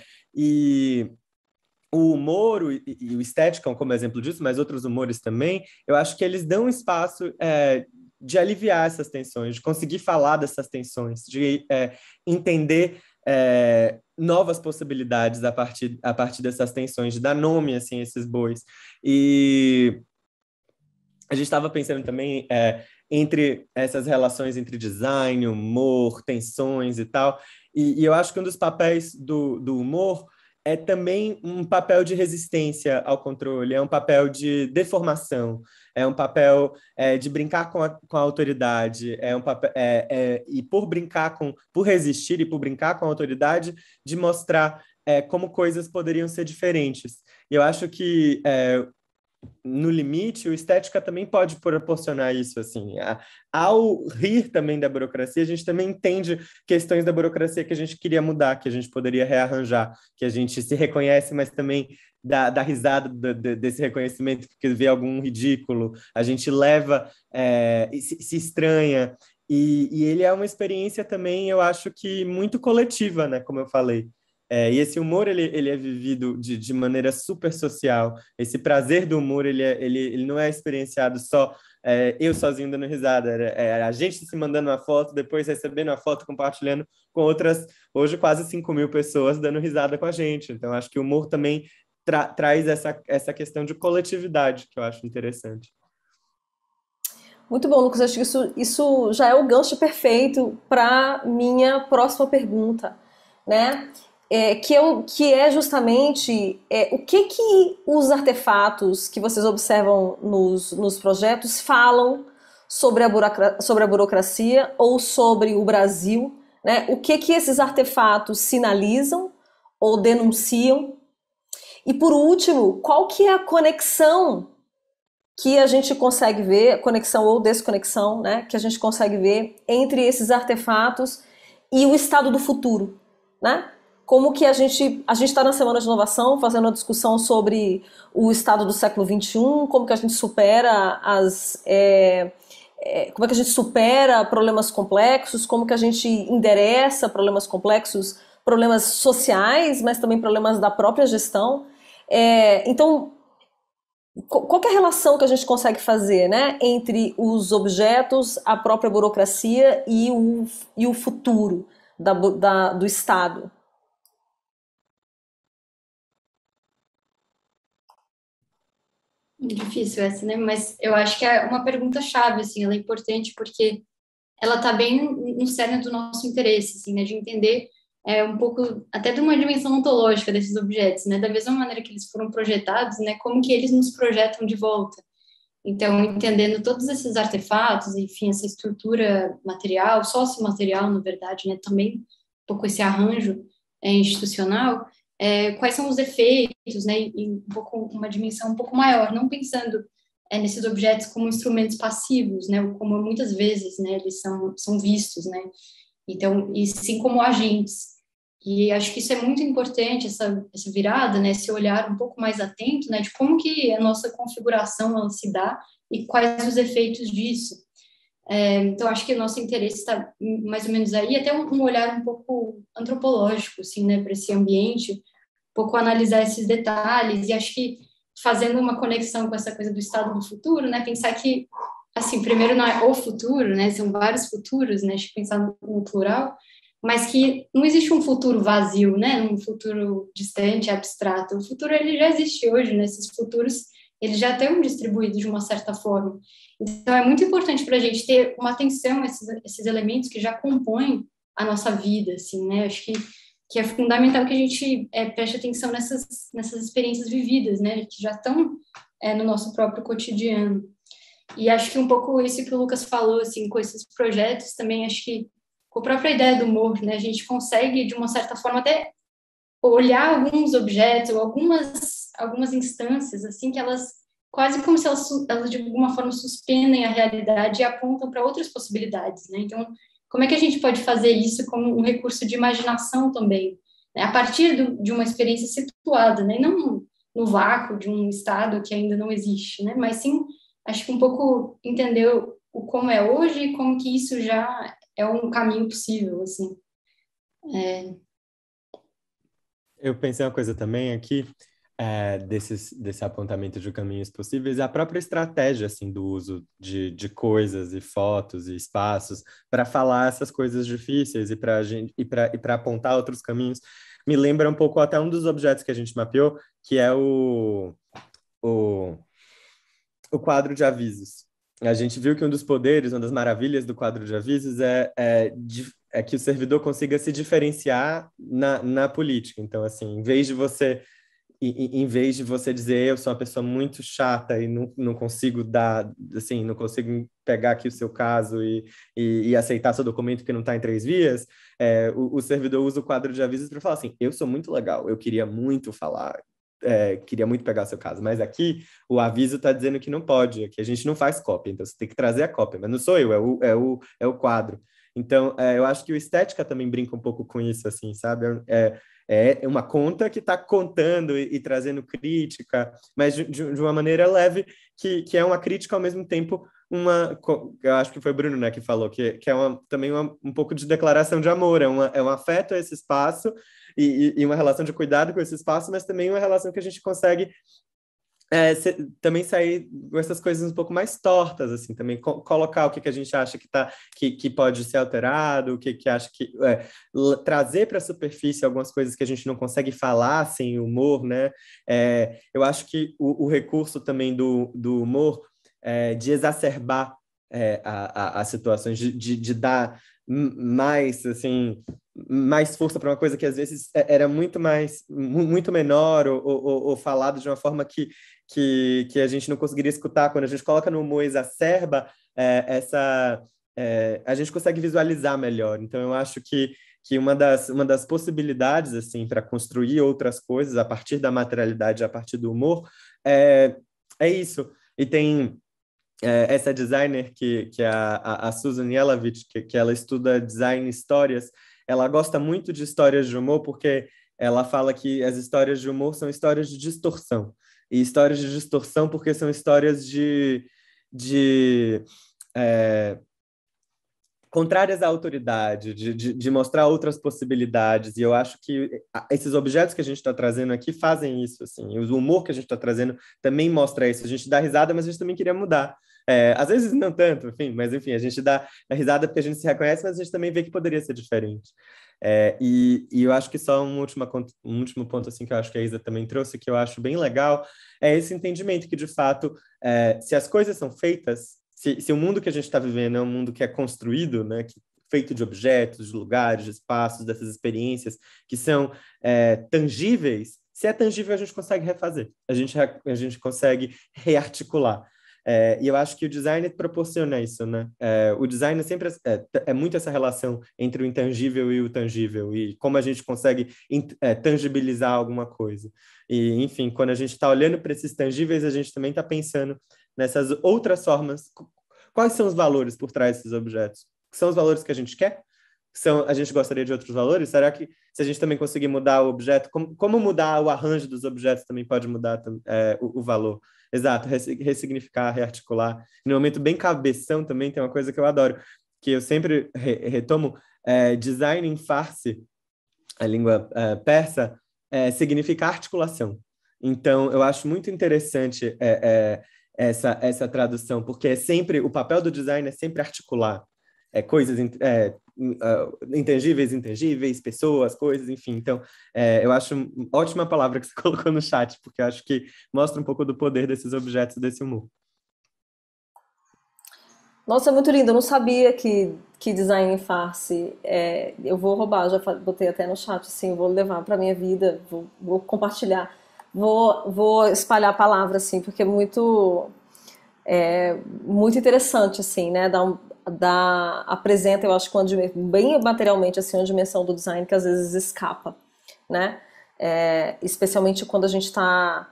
F: e o humor e o estética como exemplo disso, mas outros humores também, eu acho que eles dão espaço de aliviar essas tensões, de conseguir falar dessas tensões, de entender novas possibilidades a partir dessas tensões, de dar nome assim, a esses bois. E a gente estava pensando também entre essas relações entre design, humor, tensões e tal, e eu acho que um dos papéis do humor é também um papel de resistência ao controle, é um papel de deformação, é um papel de brincar com a autoridade, é um papel, e por resistir e por brincar com a autoridade, de mostrar como coisas poderiam ser diferentes. E eu acho que no limite, o estética também pode proporcionar isso, assim. Ao rir também da burocracia, a gente também entende questões da burocracia que a gente queria mudar, que a gente poderia rearranjar, que a gente se reconhece, mas também dá risada desse reconhecimento, porque vê algum ridículo, a gente leva, se estranha, e ele é uma experiência também, eu acho que muito coletiva, né, como eu falei. E esse humor, ele é vivido de maneira super social. Esse prazer do humor, ele não é experienciado só eu sozinho dando risada, era a gente se mandando uma foto, depois recebendo a foto, compartilhando com outras, hoje quase 5.000 pessoas dando risada com a gente. Então, acho que o humor também traz essa questão de coletividade, que eu acho interessante.
B: Muito bom, Lucas. Acho que isso já é o gancho perfeito para minha próxima pergunta, né? Que é justamente o que os artefatos que vocês observam nos projetos falam sobre a burocracia ou sobre o Brasil, né? O que esses artefatos sinalizam ou denunciam? E por último, qual que é a conexão que a gente consegue ver, conexão ou desconexão, né, que a gente consegue ver entre esses artefatos e o estado do futuro, né? Como que a gente está na Semana de Inovação fazendo uma discussão sobre o estado do século XXI, como que a gente supera como é que a gente supera problemas complexos, como que a gente endereça problemas complexos, problemas sociais, mas também problemas da própria gestão. Então, qual que é a relação que a gente consegue fazer, né, entre os objetos, a própria burocracia e o futuro do Estado?
E: Difícil essa, né? Mas eu acho que é uma pergunta chave, assim, ela é importante porque ela está bem no cerne do nosso interesse, assim, né, de entender um pouco até de uma dimensão ontológica desses objetos, né, da mesma maneira que eles foram projetados, né, como que eles nos projetam de volta. Então, entendendo todos esses artefatos, enfim, essa estrutura material, sociomaterial, na verdade, né, também um pouco esse arranjo institucional, quais são os efeitos, né, e um pouco uma dimensão um pouco maior, não pensando nesses objetos como instrumentos passivos, né, como muitas vezes, né, eles são vistos, né, então, e sim como agentes. E acho que isso é muito importante, essa virada, né, esse olhar um pouco mais atento, né, de como que a nossa configuração ela se dá e quais os efeitos disso. Então, acho que o nosso interesse está mais ou menos aí, até um olhar um pouco antropológico, assim, né, para esse ambiente, um pouco analisar esses detalhes, e acho que fazendo uma conexão com essa coisa do estado do futuro, né, pensar que, assim, primeiro não é o futuro, né, são vários futuros, né, acho que pensar no plural, mas que não existe um futuro vazio, né, um futuro distante, abstrato. O futuro, ele já existe hoje, né, esses futuros, eles já estão distribuídos de uma certa forma. Então, é muito importante para a gente ter uma atenção a esses elementos que já compõem a nossa vida, assim, né, acho que é fundamental que a gente preste atenção nessas experiências vividas, né, que já estão no nosso próprio cotidiano. E acho que um pouco isso que o Lucas falou, assim, com esses projetos, também acho que com a própria ideia do humor, né, a gente consegue, de uma certa forma, até olhar alguns objetos ou algumas instâncias, assim, que elas, quase como se elas de alguma forma suspendem a realidade e apontam para outras possibilidades, né, então, como é que a gente pode fazer isso como um recurso de imaginação também, né, a partir de uma experiência situada, né, e não no vácuo de um estado que ainda não existe, né, mas sim, acho que um pouco entender o como é hoje e como que isso já é um caminho possível, assim.
F: Eu pensei uma coisa também aqui, desse apontamento de caminhos possíveis, a própria estratégia, assim, do uso de coisas e fotos e espaços para falar essas coisas difíceis e para apontar outros caminhos. Me lembra um pouco até um dos objetos que a gente mapeou, que é o quadro de avisos. A gente viu que um dos poderes, uma das maravilhas do quadro de avisos é que o servidor consiga se diferenciar na política. Então, assim, em vez de você dizer eu sou uma pessoa muito chata e não consigo dar, assim, não consigo pegar aqui o seu caso e aceitar seu documento que não está em 3 vias, o servidor usa o quadro de avisos para falar assim, eu sou muito legal, eu queria muito falar, queria muito pegar seu caso, mas aqui o aviso está dizendo que não pode, que a gente não faz cópia, então você tem que trazer a cópia, mas não sou eu, é o quadro. Então, eu acho que o Estética também brinca um pouco com isso, assim, sabe? É uma conta que está contando e trazendo crítica, mas de uma maneira leve, que é uma crítica ao mesmo tempo, eu acho que foi o Bruno, né, que falou, que é também um pouco de declaração de amor, é um afeto a esse espaço e uma relação de cuidado com esse espaço, mas também uma relação que a gente consegue também sair com essas coisas um pouco mais tortas, assim, também colocar o que a gente acha que pode ser alterado, o que acha que... trazer para a superfície algumas coisas que a gente não consegue falar sem humor, né? Eu acho que o recurso também do humor de exacerbar as situações, de dar mais, assim, mais força para uma coisa que às vezes era muito menor ou falado de uma forma que a gente não conseguiria escutar. Quando a gente coloca no humor, exacerba a gente consegue visualizar melhor. Então eu acho que uma das possibilidades, assim, para construir outras coisas a partir da materialidade, a partir do humor, é isso. E tem essa designer que é a Susan Yelovich, que ela estuda design histórias. Ela gosta muito de histórias de humor porque ela fala que as histórias de humor são histórias de distorção. E histórias de distorção porque são histórias contrárias à autoridade, de mostrar outras possibilidades. E eu acho que esses objetos que a gente está trazendo aqui fazem isso, assim. O humor que a gente está trazendo também mostra isso. A gente dá risada, mas a gente também queria mudar. Às vezes não tanto, enfim, mas enfim, a gente dá a risada porque a gente se reconhece, mas a gente também vê que poderia ser diferente. E eu acho que só um último ponto, assim, que eu acho que a Isa também trouxe, que eu acho bem legal, é esse entendimento que, de fato, se as coisas são feitas, se o mundo que a gente está vivendo é um mundo que é construído, né, feito de objetos, de lugares, de espaços, dessas experiências que são tangíveis, se é tangível, a gente consegue refazer, a gente consegue rearticular. E eu acho que o design proporciona isso, né? O design sempre é muito essa relação entre o intangível e o tangível, e como a gente consegue tangibilizar alguma coisa. E, enfim, quando a gente está olhando para esses tangíveis, a gente também está pensando nessas outras formas. Quais são os valores por trás desses objetos? São os valores que a gente quer? A gente gostaria de outros valores? Será que se a gente também conseguir mudar o objeto, como mudar o arranjo dos objetos também pode mudar o valor? Exato, ressignificar, rearticular. No momento bem cabeção também tem uma coisa que eu adoro, que eu sempre retomo, design em Farsi, a língua persa, significa articulação. Então, eu acho muito interessante essa tradução, porque o papel do design é sempre articular coisas intangíveis, intangíveis, pessoas, coisas, enfim. Então, eu acho uma ótima palavra que você colocou no chat, porque eu acho que mostra um pouco do poder desses objetos, desse humor.
B: Nossa, é muito lindo. Eu não sabia que design em Farsi. Eu vou roubar, já botei até no chat, assim, vou levar para minha vida, vou compartilhar, vou espalhar a palavra, assim, porque é muito interessante, assim, né? Apresenta, eu acho, bem materialmente, assim, uma dimensão do design que às vezes escapa, né? Especialmente quando a gente está,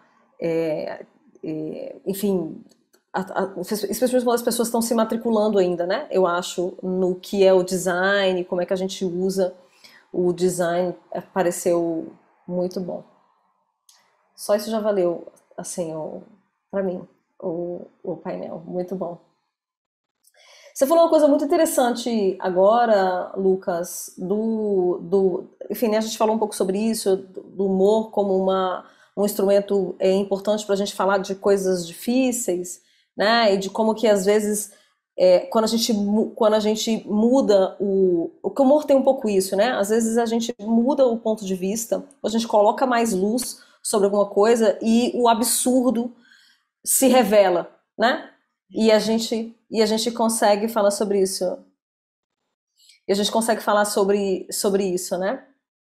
B: enfim, especialmente quando as pessoas estão se matriculando ainda, né? Eu acho, no que é o design, como é que a gente usa o design, pareceu muito bom. Só isso já valeu, assim, para mim, o painel, muito bom. Você falou uma coisa muito interessante agora, Lucas, enfim, né, a gente falou um pouco sobre isso, do humor como um instrumento importante para a gente falar de coisas difíceis, né, e de como que às vezes, quando a gente muda o que o humor tem um pouco isso, né, às vezes a gente muda o ponto de vista, a gente coloca mais luz sobre alguma coisa e o absurdo se revela, né? E a gente consegue falar sobre isso. E a gente consegue falar sobre isso, né?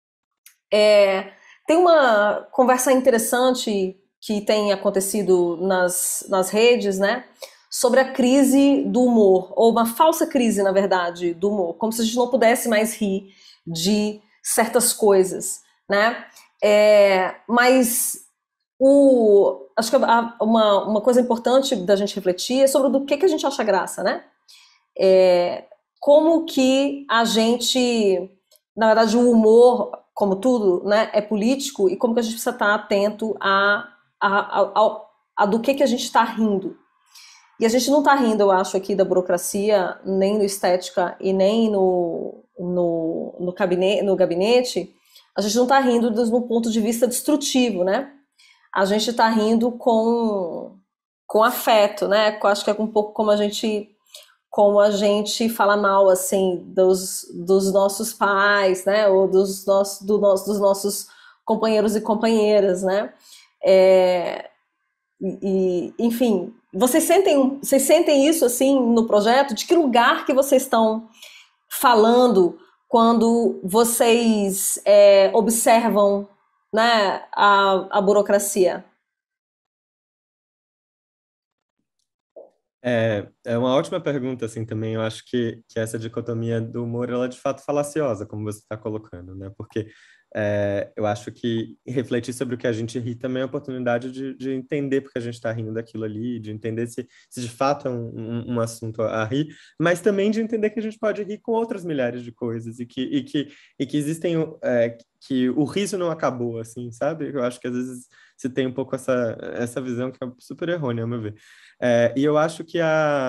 B: Tem uma conversa interessante que tem acontecido nas redes, né? Sobre a crise do humor, ou uma falsa crise, na verdade, do humor. Como se a gente não pudesse mais rir de certas coisas, né? Mas acho que uma coisa importante da gente refletir é sobre do que a gente acha graça, né? Como que a gente, na verdade, o humor, como tudo, né, é político, e como que a gente precisa estar atento a do que a gente está rindo. E a gente não está rindo, eu acho, aqui da burocracia, nem no estética e nem no gabinete. A gente não está rindo do ponto de vista destrutivo, né? a gente está rindo com afeto, né? Acho que é um pouco como a gente fala mal, assim, dos nossos pais, né? Ou dos nossos companheiros e companheiras, né? Enfim, vocês sentem isso, assim, no projeto? De que lugar que vocês estão falando quando vocês observam, né, a burocracia?
F: É uma ótima pergunta, assim, também. Eu acho que essa dicotomia do humor, ela é de fato falaciosa, como você está colocando, né? Porque eu acho que refletir sobre o que a gente ri também é uma oportunidade de entender porque a gente está rindo daquilo ali, de entender se de fato é um assunto a rir, mas também de entender que a gente pode rir com outras milhares de coisas e que existem... que o riso não acabou, assim, sabe? Eu acho que às vezes se tem um pouco essa visão que é super errônea, ao meu ver. E eu acho que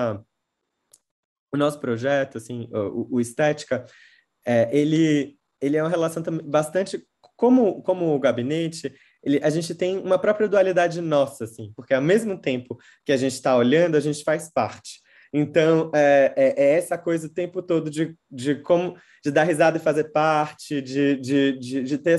F: o nosso projeto, assim, o Estética, ele é uma relação também bastante... Como o gabinete, a gente tem uma própria dualidade nossa, assim, porque ao mesmo tempo que a gente está olhando, a gente faz parte. Então, é essa coisa o tempo todo de dar risada e fazer parte, de ter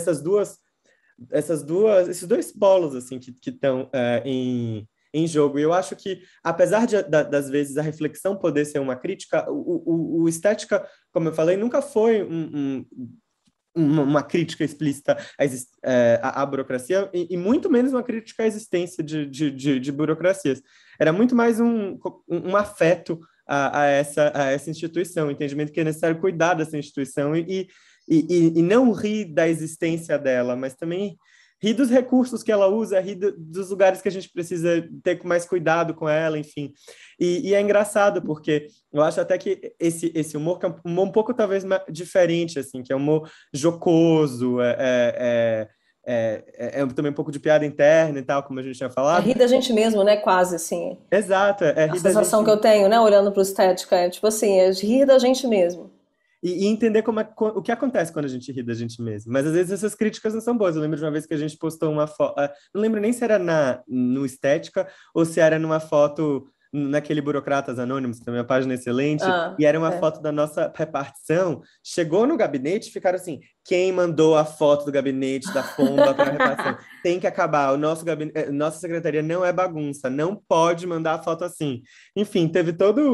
F: esses dois polos assim que estão em jogo. E eu acho que, apesar das vezes a reflexão poder ser uma crítica, o Estética, como eu falei, nunca foi uma crítica explícita à burocracia e muito menos uma crítica à existência de burocracias. Era muito mais um afeto a essa instituição, o entendimento que é necessário cuidar dessa instituição e não rir da existência dela, mas também rir dos recursos que ela usa, rir dos lugares que a gente precisa ter com mais cuidado com ela, enfim. E é engraçado, porque eu acho até que esse humor, que é um humor um pouco talvez diferente, assim, que é um humor jocoso, também um pouco de piada interna e tal, como a gente tinha
B: É
F: falado.
B: rir da gente mesmo, né? Quase, assim.
F: Exato, é
B: A
F: rir da
B: sensação que
F: gente.
B: eu tenho, né, olhando para o estética, é tipo assim, é rir da gente mesmo.
F: E entender o que acontece quando a gente ri da gente mesmo. Mas às vezes essas críticas não são boas. Eu lembro de uma vez que a gente postou uma foto, não lembro nem se era no Estética ou se era numa foto naquele Burocratas Anônimos, que também é uma página excelente,
B: Ah,
F: e era uma
B: é.
F: foto da nossa repartição. Chegou no gabinete e ficaram assim: quem mandou a foto do gabinete da pomba para a repartição? Tem que acabar. O nosso gabinete, nossa secretaria não é bagunça, não pode mandar a foto assim. Enfim, teve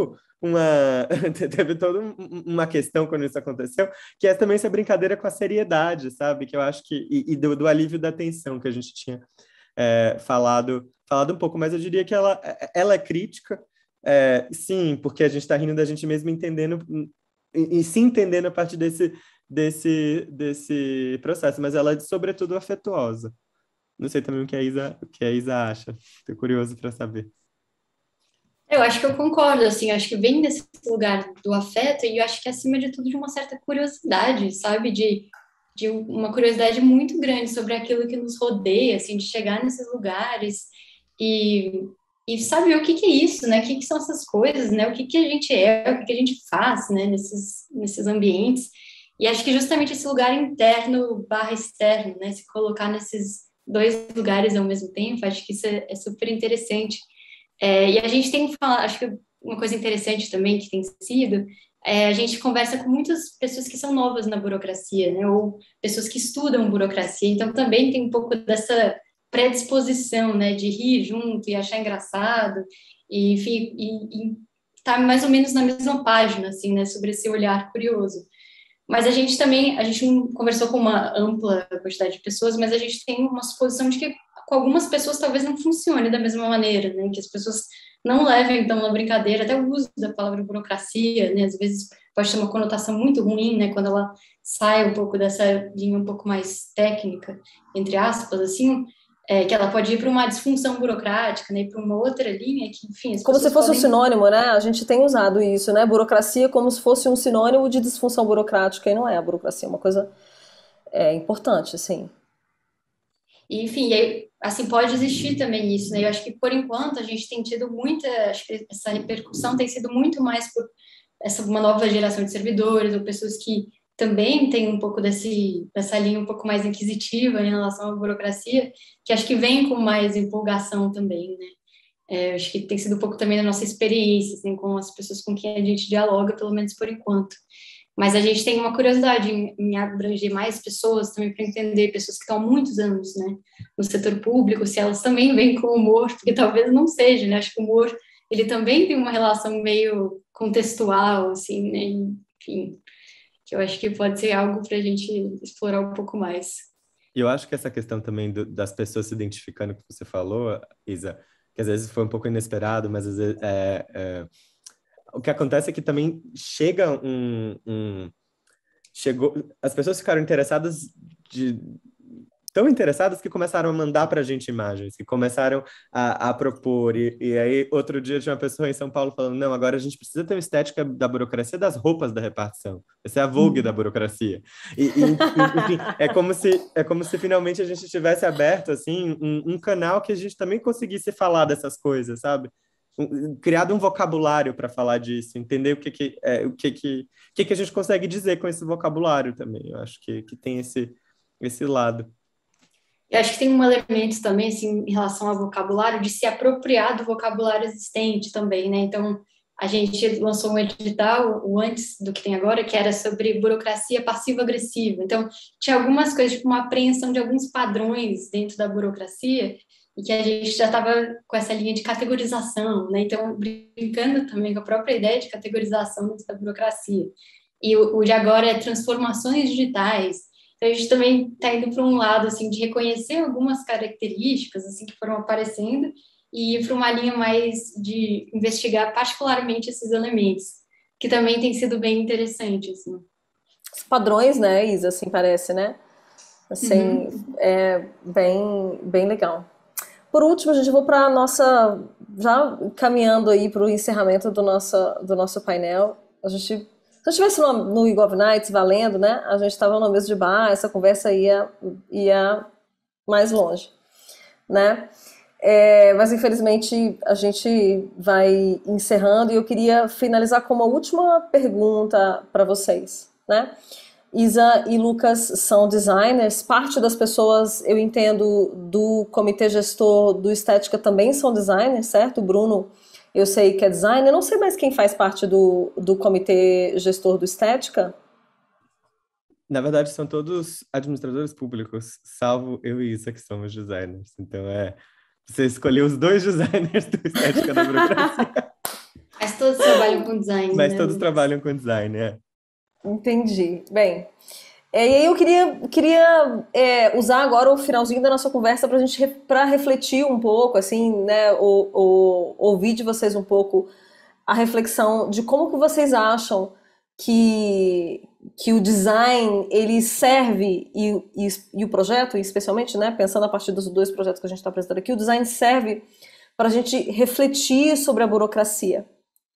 F: toda uma questão quando isso aconteceu, que é também essa brincadeira com a seriedade, sabe? Que eu acho que... E do alívio da tensão que a gente tinha falado um pouco, mas eu diria que ela é crítica, sim, porque a gente está rindo da gente mesmo entendendo e se entendendo a partir desse processo, mas ela é sobretudo afetuosa. Não sei também o que a Isa acha. Estou curioso para saber.
E: Eu acho que eu concordo, assim, acho que vem desse lugar do afeto e eu acho que acima de tudo de uma certa curiosidade, sabe? De uma curiosidade muito grande sobre aquilo que nos rodeia, assim, de chegar nesses lugares e saber o que é isso, né? O que são essas coisas, né? O que a gente é, o que a gente faz, né? Nesses ambientes. E acho que justamente esse lugar interno barra externo, né? Se colocar nesses dois lugares ao mesmo tempo, acho que isso é super interessante. E a gente tem que falar, acho que uma coisa interessante também que tem sido, a gente conversa com muitas pessoas que são novas na burocracia, né, ou pessoas que estudam burocracia, então também tem um pouco dessa predisposição, né, de rir junto e achar engraçado, e, enfim, e tá mais ou menos na mesma página, assim, né, sobre esse olhar curioso. Mas a gente não conversou com uma ampla quantidade de pessoas, mas a gente tem uma suposição de que com algumas pessoas talvez não funcione da mesma maneira, né? Que as pessoas não levem, então, na brincadeira, até o uso da palavra burocracia, né? Às vezes pode ter uma conotação muito ruim, né? Quando ela sai um pouco dessa linha um pouco mais técnica, entre aspas, assim, que ela pode ir para uma disfunção burocrática, né? Para uma outra linha que, enfim, as
B: Como se
E: pessoas
B: fosse um
E: podem...
B: sinônimo, né? A gente tem usado isso, né? Burocracia como se fosse um sinônimo de disfunção burocrática, e não é a burocracia, é uma coisa importante, assim.
E: E, enfim, assim, pode existir também isso, né? Eu acho que, por enquanto, a gente tem tido acho que essa repercussão tem sido muito mais por uma nova geração de servidores ou pessoas que também tem um pouco dessa linha um pouco mais inquisitiva em relação à burocracia, que acho que vem com mais empolgação também, né? Acho que tem sido um pouco também da nossa experiência, assim, com as pessoas com quem a gente dialoga, pelo menos por enquanto. Mas a gente tem uma curiosidade em abranger mais pessoas também para entender pessoas que estão há muitos anos, né, no setor público, se elas também vêm com o humor, porque talvez não seja, né? Acho que o humor, ele também tem uma relação meio contextual, assim, né? Enfim, que eu acho que pode ser algo para a gente explorar um pouco mais.
F: E eu acho que essa questão também das pessoas se identificando que você falou, Isa, que às vezes foi um pouco inesperado, mas às vezes o que acontece é que também chegou, as pessoas ficaram interessadas tão interessadas que começaram a mandar para a gente imagens, que começaram a propor, e aí outro dia tinha uma pessoa em São Paulo falando, não, agora a gente precisa ter uma estética da burocracia das roupas da repartição, essa é a Vogue da burocracia, enfim, é como se finalmente a gente tivesse aberto, assim, um canal que a gente também conseguisse falar dessas coisas, sabe? Criado um vocabulário para falar disso, entender o que a gente consegue dizer com esse vocabulário também, eu acho que tem esse lado.
E: Eu acho que tem um elemento também, assim, em relação ao vocabulário, de se apropriar do vocabulário existente também, né? Então, a gente lançou um edital, o antes do que tem agora, que era sobre burocracia passiva-agressiva. Então, tinha algumas coisas, tipo uma apreensão de alguns padrões dentro da burocracia, e que a gente já estava com essa linha de categorização, né? Então, brincando também com a própria ideia de categorização dentro da burocracia. E o de agora é transformações digitais. Então, a gente também está indo para um lado, assim, de reconhecer algumas características, assim, que foram aparecendo e ir para uma linha mais de investigar particularmente esses elementos, que também tem sido bem interessante, assim.
B: Os padrões, né, Isa, assim, parece, né? Assim, é bem legal. Por último, gente, eu vou para a nossa, já caminhando aí para o encerramento do nosso painel. Se eu estivesse no Igov Nights valendo, né? A gente estava numa mesa de bar, essa conversa ia mais longe, né? Mas infelizmente a gente vai encerrando e eu queria finalizar com uma última pergunta para vocês, né? Isa e Lucas são designers, parte das pessoas, eu entendo, do comitê gestor do Estética também são designers, certo? O Bruno, eu sei que é designer, eu não sei mais quem faz parte do comitê gestor do Estética.
F: Na verdade, são todos administradores públicos, salvo eu e Isa, que somos designers. Então, você escolheu os dois designers do Estética da Burocracia.
E: Mas todos trabalham com design,
F: Mas
E: né,
F: todos
E: Lucas?
F: trabalham com design,
B: Entendi. Bem, e aí eu queria usar agora o finalzinho da nossa conversa para refletir um pouco, assim, né, ouvir de vocês um pouco a reflexão de como que vocês acham que o design ele serve e o projeto, especialmente, né, pensando a partir dos dois projetos que a gente está apresentando aqui, o design serve para a gente refletir sobre a burocracia.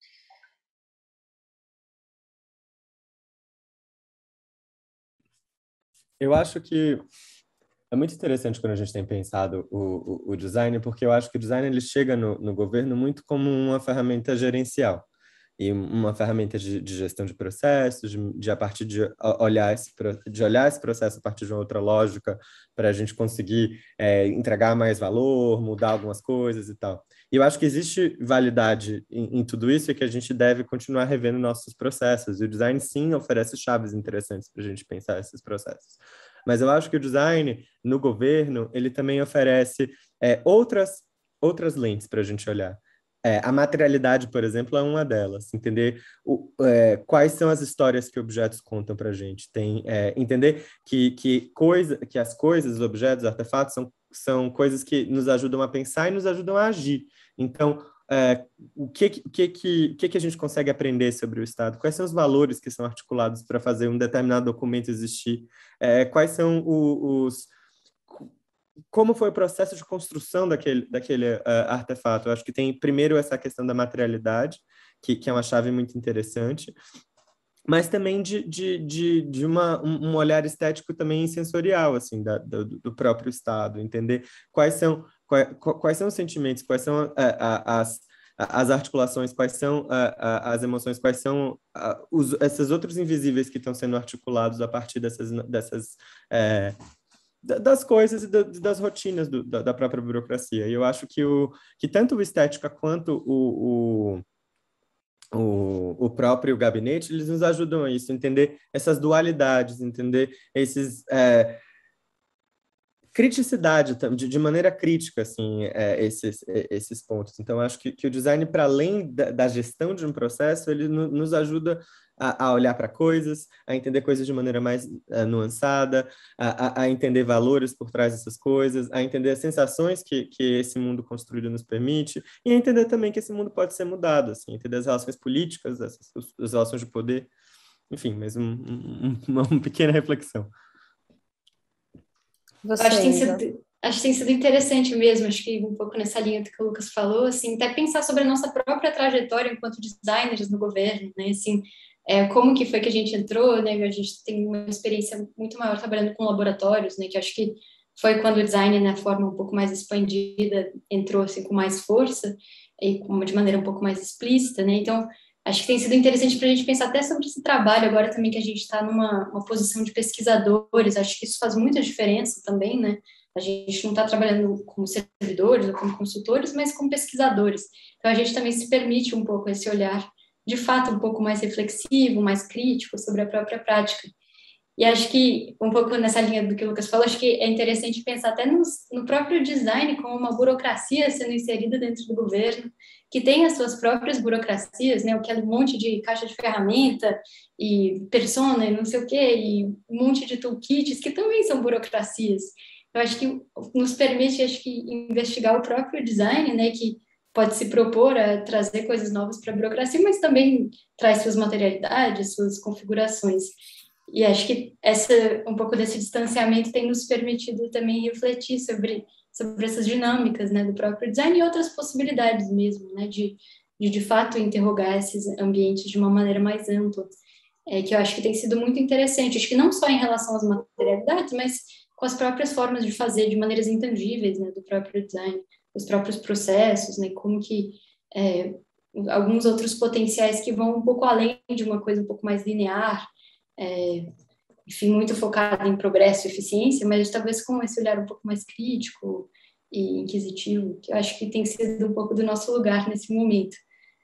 F: Eu acho que é muito interessante quando a gente tem pensado o design, porque eu acho que o design ele chega no governo muito como uma ferramenta gerencial e uma ferramenta de gestão de processos, a partir de olhar esse processo a partir de uma outra lógica para a gente conseguir entregar mais valor, mudar algumas coisas e tal. E eu acho que existe validade em tudo isso e que a gente deve continuar revendo nossos processos. E o design, sim, oferece chaves interessantes para a gente pensar esses processos. Mas eu acho que o design, no governo, ele também oferece outras lentes para a gente olhar. A materialidade, por exemplo, é uma delas. Entender quais são as histórias que objetos contam para a gente. Entender que as coisas, os objetos, os artefatos são coisas que nos ajudam a pensar e nos ajudam a agir. Então, o que a gente consegue aprender sobre o Estado? Quais são os valores que são articulados para fazer um determinado documento existir? Quais são como foi o processo de construção daquele artefato? Eu acho que tem, primeiro, essa questão da materialidade, que é uma chave muito interessante, mas também de um olhar estético também sensorial, assim, do próprio Estado, entender quais são os sentimentos, quais são as articulações, quais são as emoções, quais são esses outros invisíveis que estão sendo articulados a partir das coisas e das rotinas da própria burocracia. E eu acho que tanto o Estética quanto o próprio gabinete, eles nos ajudam a isso, entender essas dualidades, entender criticidade, de maneira crítica, assim, esses pontos. Então, acho que o design, para além da gestão de um processo, ele nos ajuda a olhar para coisas, a entender coisas de maneira mais nuançada, a entender valores por trás dessas coisas, a entender as sensações que esse mundo construído nos permite, e a entender também que esse mundo pode ser mudado, assim, entender as relações políticas, as relações de poder, enfim, mas uma pequena reflexão.
B: Você,
E: Acho que
B: Isa?
E: tem sido interessante mesmo, acho que um pouco nessa linha do que o Lucas falou, assim, até pensar sobre a nossa própria trajetória enquanto designers no governo, né, assim, como que foi que a gente entrou, né, a gente tem uma experiência muito maior trabalhando com laboratórios, né, que acho que foi quando o design, na forma um pouco mais expandida, entrou, assim, com mais força e de maneira um pouco mais explícita, né, então acho que tem sido interessante para a gente pensar até sobre esse trabalho agora também que a gente está numa posição de pesquisadores. Acho que isso faz muita diferença também, né? A gente não está trabalhando como servidores ou como consultores, mas como pesquisadores. Então, a gente também se permite um pouco esse olhar, de fato, um pouco mais reflexivo, mais crítico sobre a própria prática. E acho que, um pouco nessa linha do que o Lucas falou, acho que é interessante pensar até no próprio design como uma burocracia sendo inserida dentro do governo, que tem as suas próprias burocracias, né, o que é um monte de caixa de ferramenta e persona e não sei o quê, e um monte de toolkits que também são burocracias. Eu acho que nos permite, acho que, investigar o próprio design, né, que pode se propor a trazer coisas novas para a burocracia, mas também traz suas materialidades, suas configurações. E acho que um pouco desse distanciamento tem nos permitido também refletir sobre essas dinâmicas, né, do próprio design e outras possibilidades mesmo, né, de fato interrogar esses ambientes de uma maneira mais ampla, que eu acho que tem sido muito interessante. Acho que não só em relação às materialidades, mas com as próprias formas de fazer de maneiras intangíveis, né, do próprio design, os próprios processos, né, como que alguns outros potenciais que vão um pouco além de uma coisa um pouco mais linear, enfim, muito focada em progresso e eficiência, mas talvez com esse olhar um pouco mais crítico e inquisitivo, que eu acho que tem sido um pouco do nosso lugar nesse momento.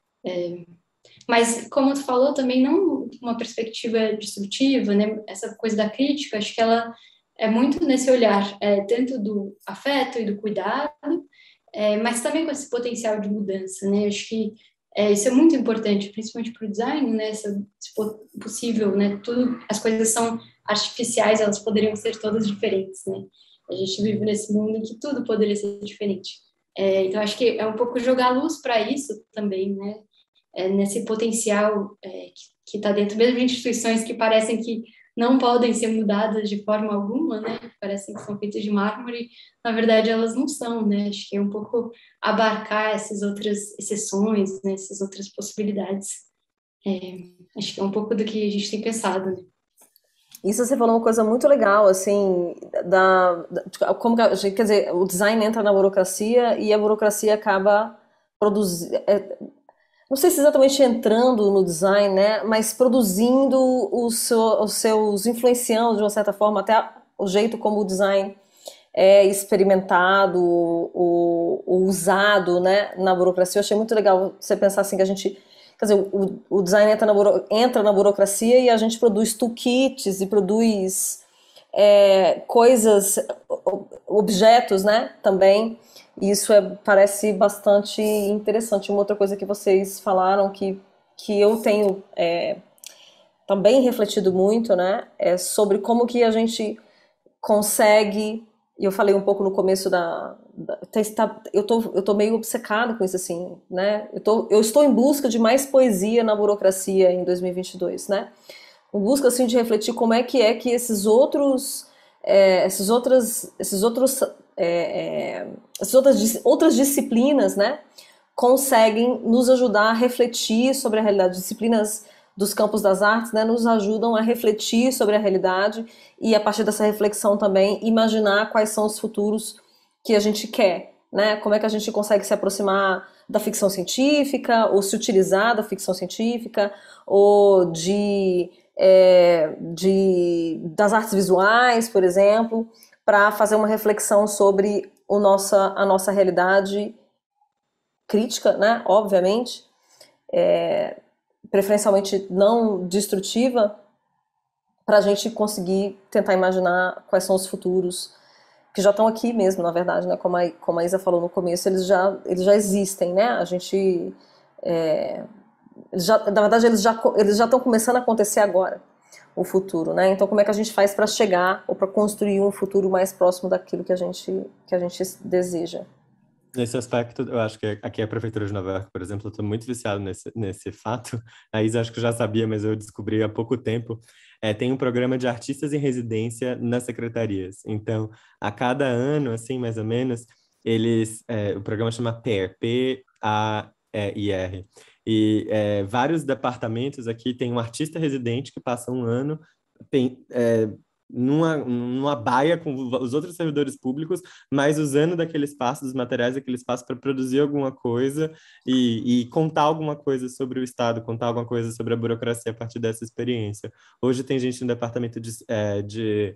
E: Mas, como tu falou, também não uma perspectiva destrutiva, né? Essa coisa da crítica, acho que ela é muito nesse olhar, tanto do afeto e do cuidado, mas também com esse potencial de mudança, né? Acho que isso é muito importante, principalmente para o design, né? Se possível, né? As coisas são artificiais, elas poderiam ser todas diferentes, né? A gente vive nesse mundo em que tudo poderia ser diferente. Então, acho que é um pouco jogar luz para isso também, né? Nesse potencial que está dentro mesmo de instituições que parecem que não podem ser mudadas de forma alguma, né? Parecem que são feitas de mármore, na verdade elas não são, né? Acho que é um pouco abarcar essas outras exceções, né? Essas outras possibilidades. Acho que é um pouco do que a gente tem pensado, né?
B: Isso você falou uma coisa muito legal, assim, como que quer dizer, o design entra na burocracia e a burocracia acaba produzindo, não sei se exatamente entrando no design, né, mas produzindo os seus, influenciando de uma certa forma até o jeito como o design é experimentado ou usado, né, na burocracia. Eu achei muito legal você pensar assim que a gente, quer dizer, o design entra na burocracia e a gente produz toolkits e produz coisas, objetos, né, também. E isso parece bastante interessante. Uma outra coisa que vocês falaram que eu tenho também refletido muito, né, é sobre como que a gente consegue, e eu falei um pouco no começo eu tô meio obcecada com isso, assim, né, eu estou em busca de mais poesia na burocracia em 2022, né, em busca, assim, de refletir como é que essas outras disciplinas, né, conseguem nos ajudar a refletir sobre a realidade. Disciplinas dos campos das artes, né, nos ajudam a refletir sobre a realidade e, a partir dessa reflexão também, imaginar quais são os futuros que a gente quer, né? Como é que a gente consegue se aproximar da ficção científica, ou se utilizar da ficção científica, ou das artes visuais, por exemplo, para fazer uma reflexão sobre a nossa realidade crítica, né? Obviamente, preferencialmente não destrutiva, para a gente conseguir tentar imaginar quais são os futuros que já estão aqui mesmo, na verdade, né? Como a Isa falou no começo, eles já existem, né? A gente, na verdade, eles já estão começando a acontecer agora, o futuro, né? Então, como é que a gente faz para chegar ou para construir um futuro mais próximo daquilo que a gente deseja?
F: Nesse aspecto, eu acho que aqui a Prefeitura de Nova York, por exemplo, eu estou muito viciado nesse fato. A Isa acho que já sabia, mas eu descobri há pouco tempo. Tem um programa de artistas em residência nas secretarias. Então, a cada ano, assim, mais ou menos, o programa chama PAIR, P-A-I-R. E vários departamentos aqui têm um artista residente que passa um ano numa baia com os outros servidores públicos, mas usando daquele espaço, dos materiais daquele espaço para produzir alguma coisa e contar alguma coisa sobre o Estado, contar alguma coisa sobre a burocracia a partir dessa experiência. Hoje tem gente no departamento de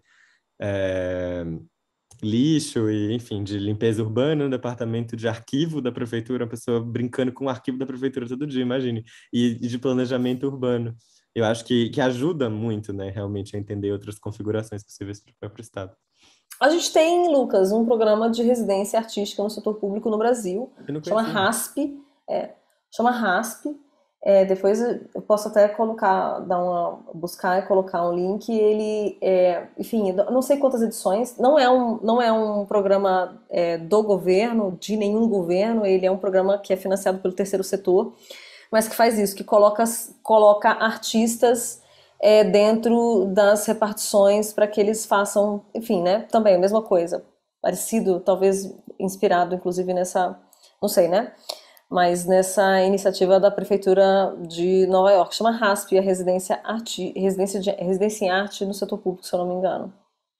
F: lixo e, enfim, de limpeza urbana, no departamento de arquivo da prefeitura, uma pessoa brincando com o arquivo da prefeitura todo dia, imagine, e de planejamento urbano. Eu acho que ajuda muito, né, realmente, a entender outras configurações possíveis para o próprio Estado.
B: A gente tem, Lucas, um programa de residência artística no setor público no Brasil, chama RASP. Chama RASP. Depois eu posso até buscar e colocar um link. Ele, enfim, não sei quantas edições. Não é um programa do governo, de nenhum governo. Ele é um programa que é financiado pelo terceiro setor, mas que faz isso, que coloca artistas dentro das repartições para que eles façam, enfim, né? Também a mesma coisa, parecido, talvez inspirado, inclusive nessa, não sei, né? Mas nessa iniciativa da Prefeitura de Nova York, chama RASP, a Residência em Arte no setor público, se eu não me engano.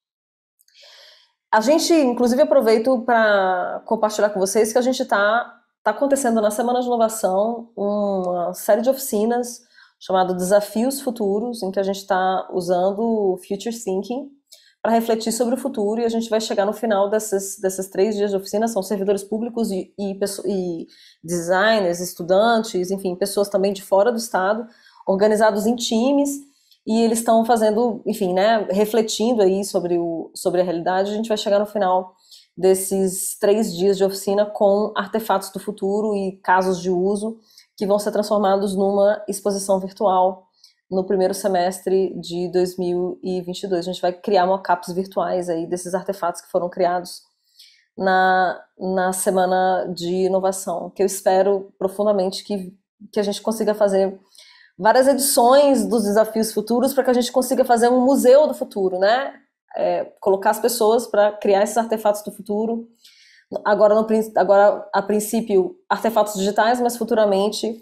B: A gente, inclusive, aproveito para compartilhar com vocês que a gente está acontecendo na Semana de Inovação uma série de oficinas chamado Desafios Futuros, em que a gente está usando o Future Thinking para refletir sobre o futuro, e a gente vai chegar no final desses 3 dias de oficina. São servidores públicos e designers, estudantes, enfim, pessoas também de fora do estado, organizados em times, e eles estão fazendo, enfim, né, refletindo aí sobre a realidade. A gente vai chegar no final desses 3 dias de oficina com artefatos do futuro e casos de uso que vão ser transformados numa exposição virtual no primeiro semestre de 2022. A gente vai criar mockups virtuais aí desses artefatos que foram criados na Semana de Inovação, que eu espero profundamente que a gente consiga fazer várias edições dos Desafios Futuros para que a gente consiga fazer um museu do futuro, né? Colocar as pessoas para criar esses artefatos do futuro. Agora, a princípio, artefatos digitais, mas futuramente,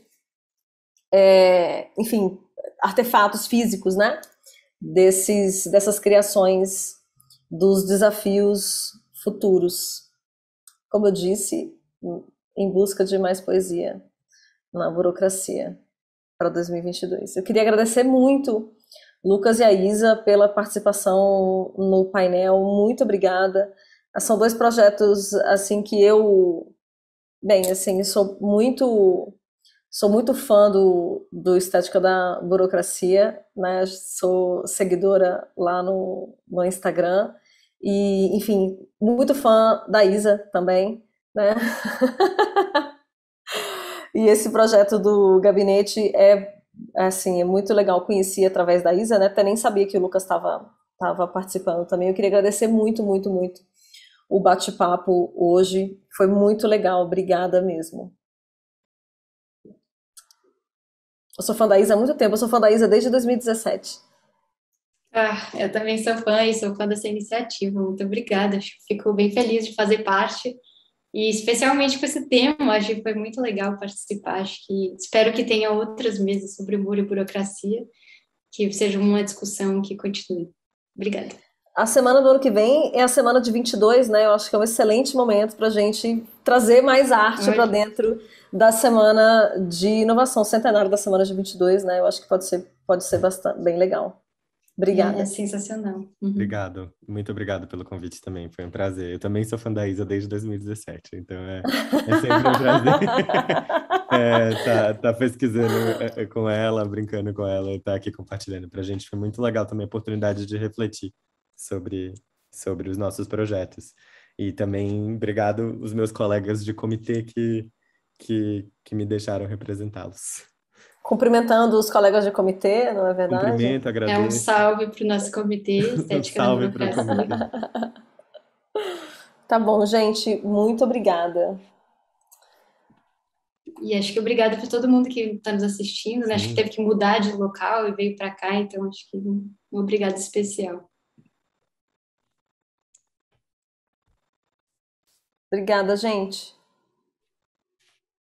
B: enfim, artefatos físicos, né? Dessas criações dos desafios futuros. Como eu disse, em busca de mais poesia na burocracia para 2022. Eu queria agradecer muito Lucas e a Isa pela participação no painel. Muito obrigada. São 2 projetos assim que sou muito fã do Estética da Burocracia, né? Sou seguidora lá no Instagram e, enfim, muito fã da Isa também, né? E esse projeto do gabinete é muito legal. Conheci através da Isa, né? Até nem sabia que o Lucas estava participando também. Eu queria agradecer muito, muito, muito o bate-papo hoje. Foi muito legal. Obrigada mesmo. Eu sou fã da Isa há muito tempo. Eu sou fã da Isa desde 2017.
E: Eu também sou fã e sou fã dessa iniciativa. Muito obrigada. Fico bem feliz de fazer parte. E especialmente com esse tema, acho que foi muito legal participar. Espero que tenha outras mesas sobre humor e burocracia, que seja uma discussão que continue. Obrigada.
B: A semana do ano que vem é a semana de 22, né? Eu acho que é um excelente momento para a gente trazer mais arte para
E: Olha,
B: dentro da semana de inovação, centenário da semana de 22, né? Eu acho que pode ser bastante, bem legal.
E: é
B: Obrigada.
E: sensacional. Uhum.
F: Obrigado, muito obrigado pelo convite também, foi um prazer. Eu também sou fã da Isa desde 2017, então é sempre um prazer tá pesquisando com ela, brincando com ela, tá aqui compartilhando pra gente. Foi muito legal também a oportunidade de refletir sobre, sobre os nossos projetos. E também obrigado os meus colegas de comitê que me deixaram representá-los.
B: Cumprimentando os colegas de comitê, não é verdade?
F: Cumprimento,
E: É um
F: agradeço.
E: salve para o nosso comitê
F: Um
E: Estética da
F: salve para o
E: Burocracia.
F: comitê.
B: Tá bom, gente, muito obrigada.
E: E acho que obrigada para todo mundo que está nos assistindo, né? Acho que
F: Sim.
E: teve que mudar de local e veio para cá, então acho que um obrigado especial.
B: Obrigada, gente.